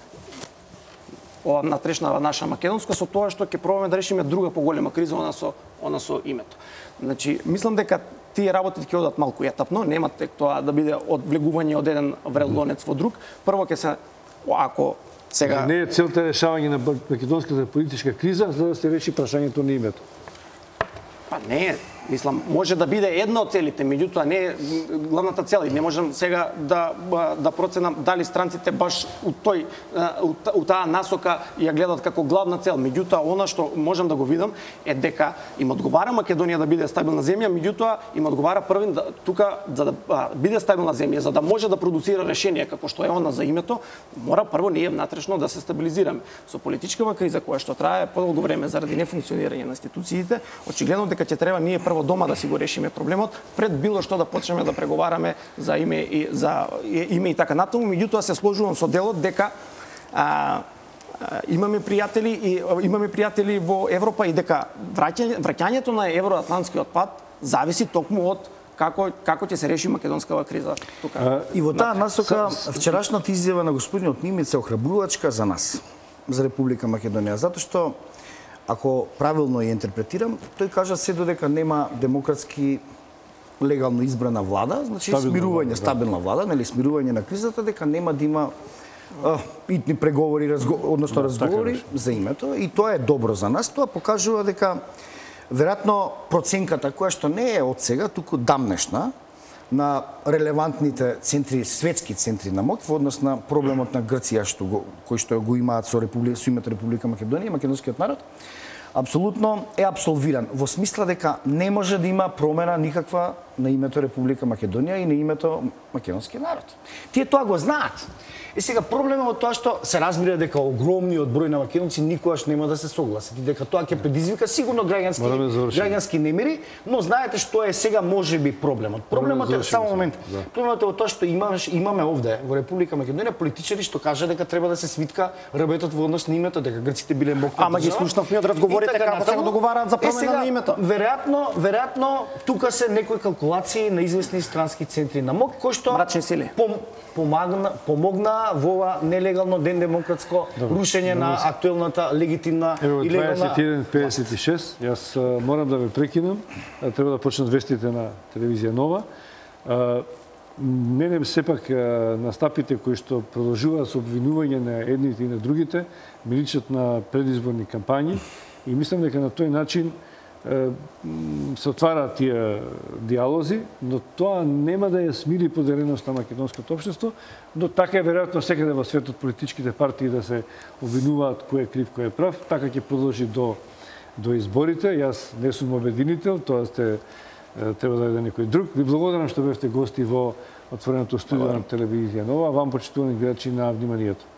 ова натрешнава наша македонска, со тоа што ќе пробаме да решиме друга поголема криза, она со, она со името. Значи, мислам дека тие работи ќе одат малку етапно, нема тек тоа да биде од влегување од еден врелонец во друг. Прво ќе се, ако сега... Не е целта решавање на македонската политичка криза, за да се реши прашањето на името. Па не е. Мислам, може да биде една од целите, меѓутоа не е главната цел. И не можам сега да да проценам дали странците баш у тој у таа насока ја гледат како главна цел. Меѓутоа она што можам да го видам е дека им одговара Македонија да биде стабилна земја, меѓутоа им одговара првин да, тука за да а, биде стабилна земја, за да може да продуцира решение како што е она за името, мора прво ние внатрешно да се стабилизираме. Со политичкава криза која што трае подолго време заради нефункционирање на институциите, очигледно дека ќе треба ние прво дома да си го решиме проблемот пред било што да почнеме да преговараме за име и за име и така натаму. Меѓутоа се сложувам со делот дека а, а, имаме пријатели и имаме пријатели во Европа и дека враќање, враќањето на евроатлантскиот пат зависи токму од како како ќе се реши македонскава криза тука. А, и во таа насока вчерашната изјава на господинот Нимица е охрабрувачка за нас, за Република Македонија, затоа што ако правилно ја интерпретирам, тој кажа се додека нема демократски легално избрана влада, значи стабилна смирување, влада, стабилна влада, нели смирување на кризата, дека нема да има а, итни преговори, разго, односно да, разговори така за името, и тоа е добро за нас. Тоа покажува дека веројатно проценката која што не е од сега, туку дамнешна, на релевантните центри, светски центри на моќ во однос на проблемот на Грција што го, кој што го имаат со Република, со името Република Македонија, македонскиот народ, апсолутно е абсолвиран во смисла дека не може да има промена никаква на името Република Македонија и на името македонскиот народ. Тие тоа го знаат. И сега проблемот од тоа што се разбира дека огромниот број на македонци никогаш нема да се согласат и дека тоа ќе предизвика сигурно граѓански граѓански немири, но знаете што е сега можеби проблемот. Проблемот е само момент. Да. Проблемот е во тоа што имаш имаме овде во Република Македонија политичари што кажа дека треба да се свитка рабетот во однос на името, дека грците биле мокри. Ама ги слушнавме од разговорите како се договараат за промена на името. Веројатно, веројатно тука се некои калкулации на известни странски центри на моќ кои што мрачни сили помогна помогна во ова нелегално ден демократско рушење на актуелната легитимна и легална... дваесет и еден педесет и шест, јас морам да ве прекинам, треба да почнат вестите на телевизија Нова. Мене сепак настапите кои што продолжуваат со обвинување на едните и на другите ми личат на предизборни кампањи и мислам дека на тој начин се отвараат тие диалози, но тоа нема да ја смири поделеност на македонското општество, но така е веројатно секаде во светот политичките партии да се обвинуваат кој е крив, кој е прав, така ќе продолжи до до изборите. Јас не сум обединител, тоа сте треба да биде некој друг. Ви благодарам што бевте гости во отвореното студио на телевизија Нова. Вам почитувани гледачи на вниманието.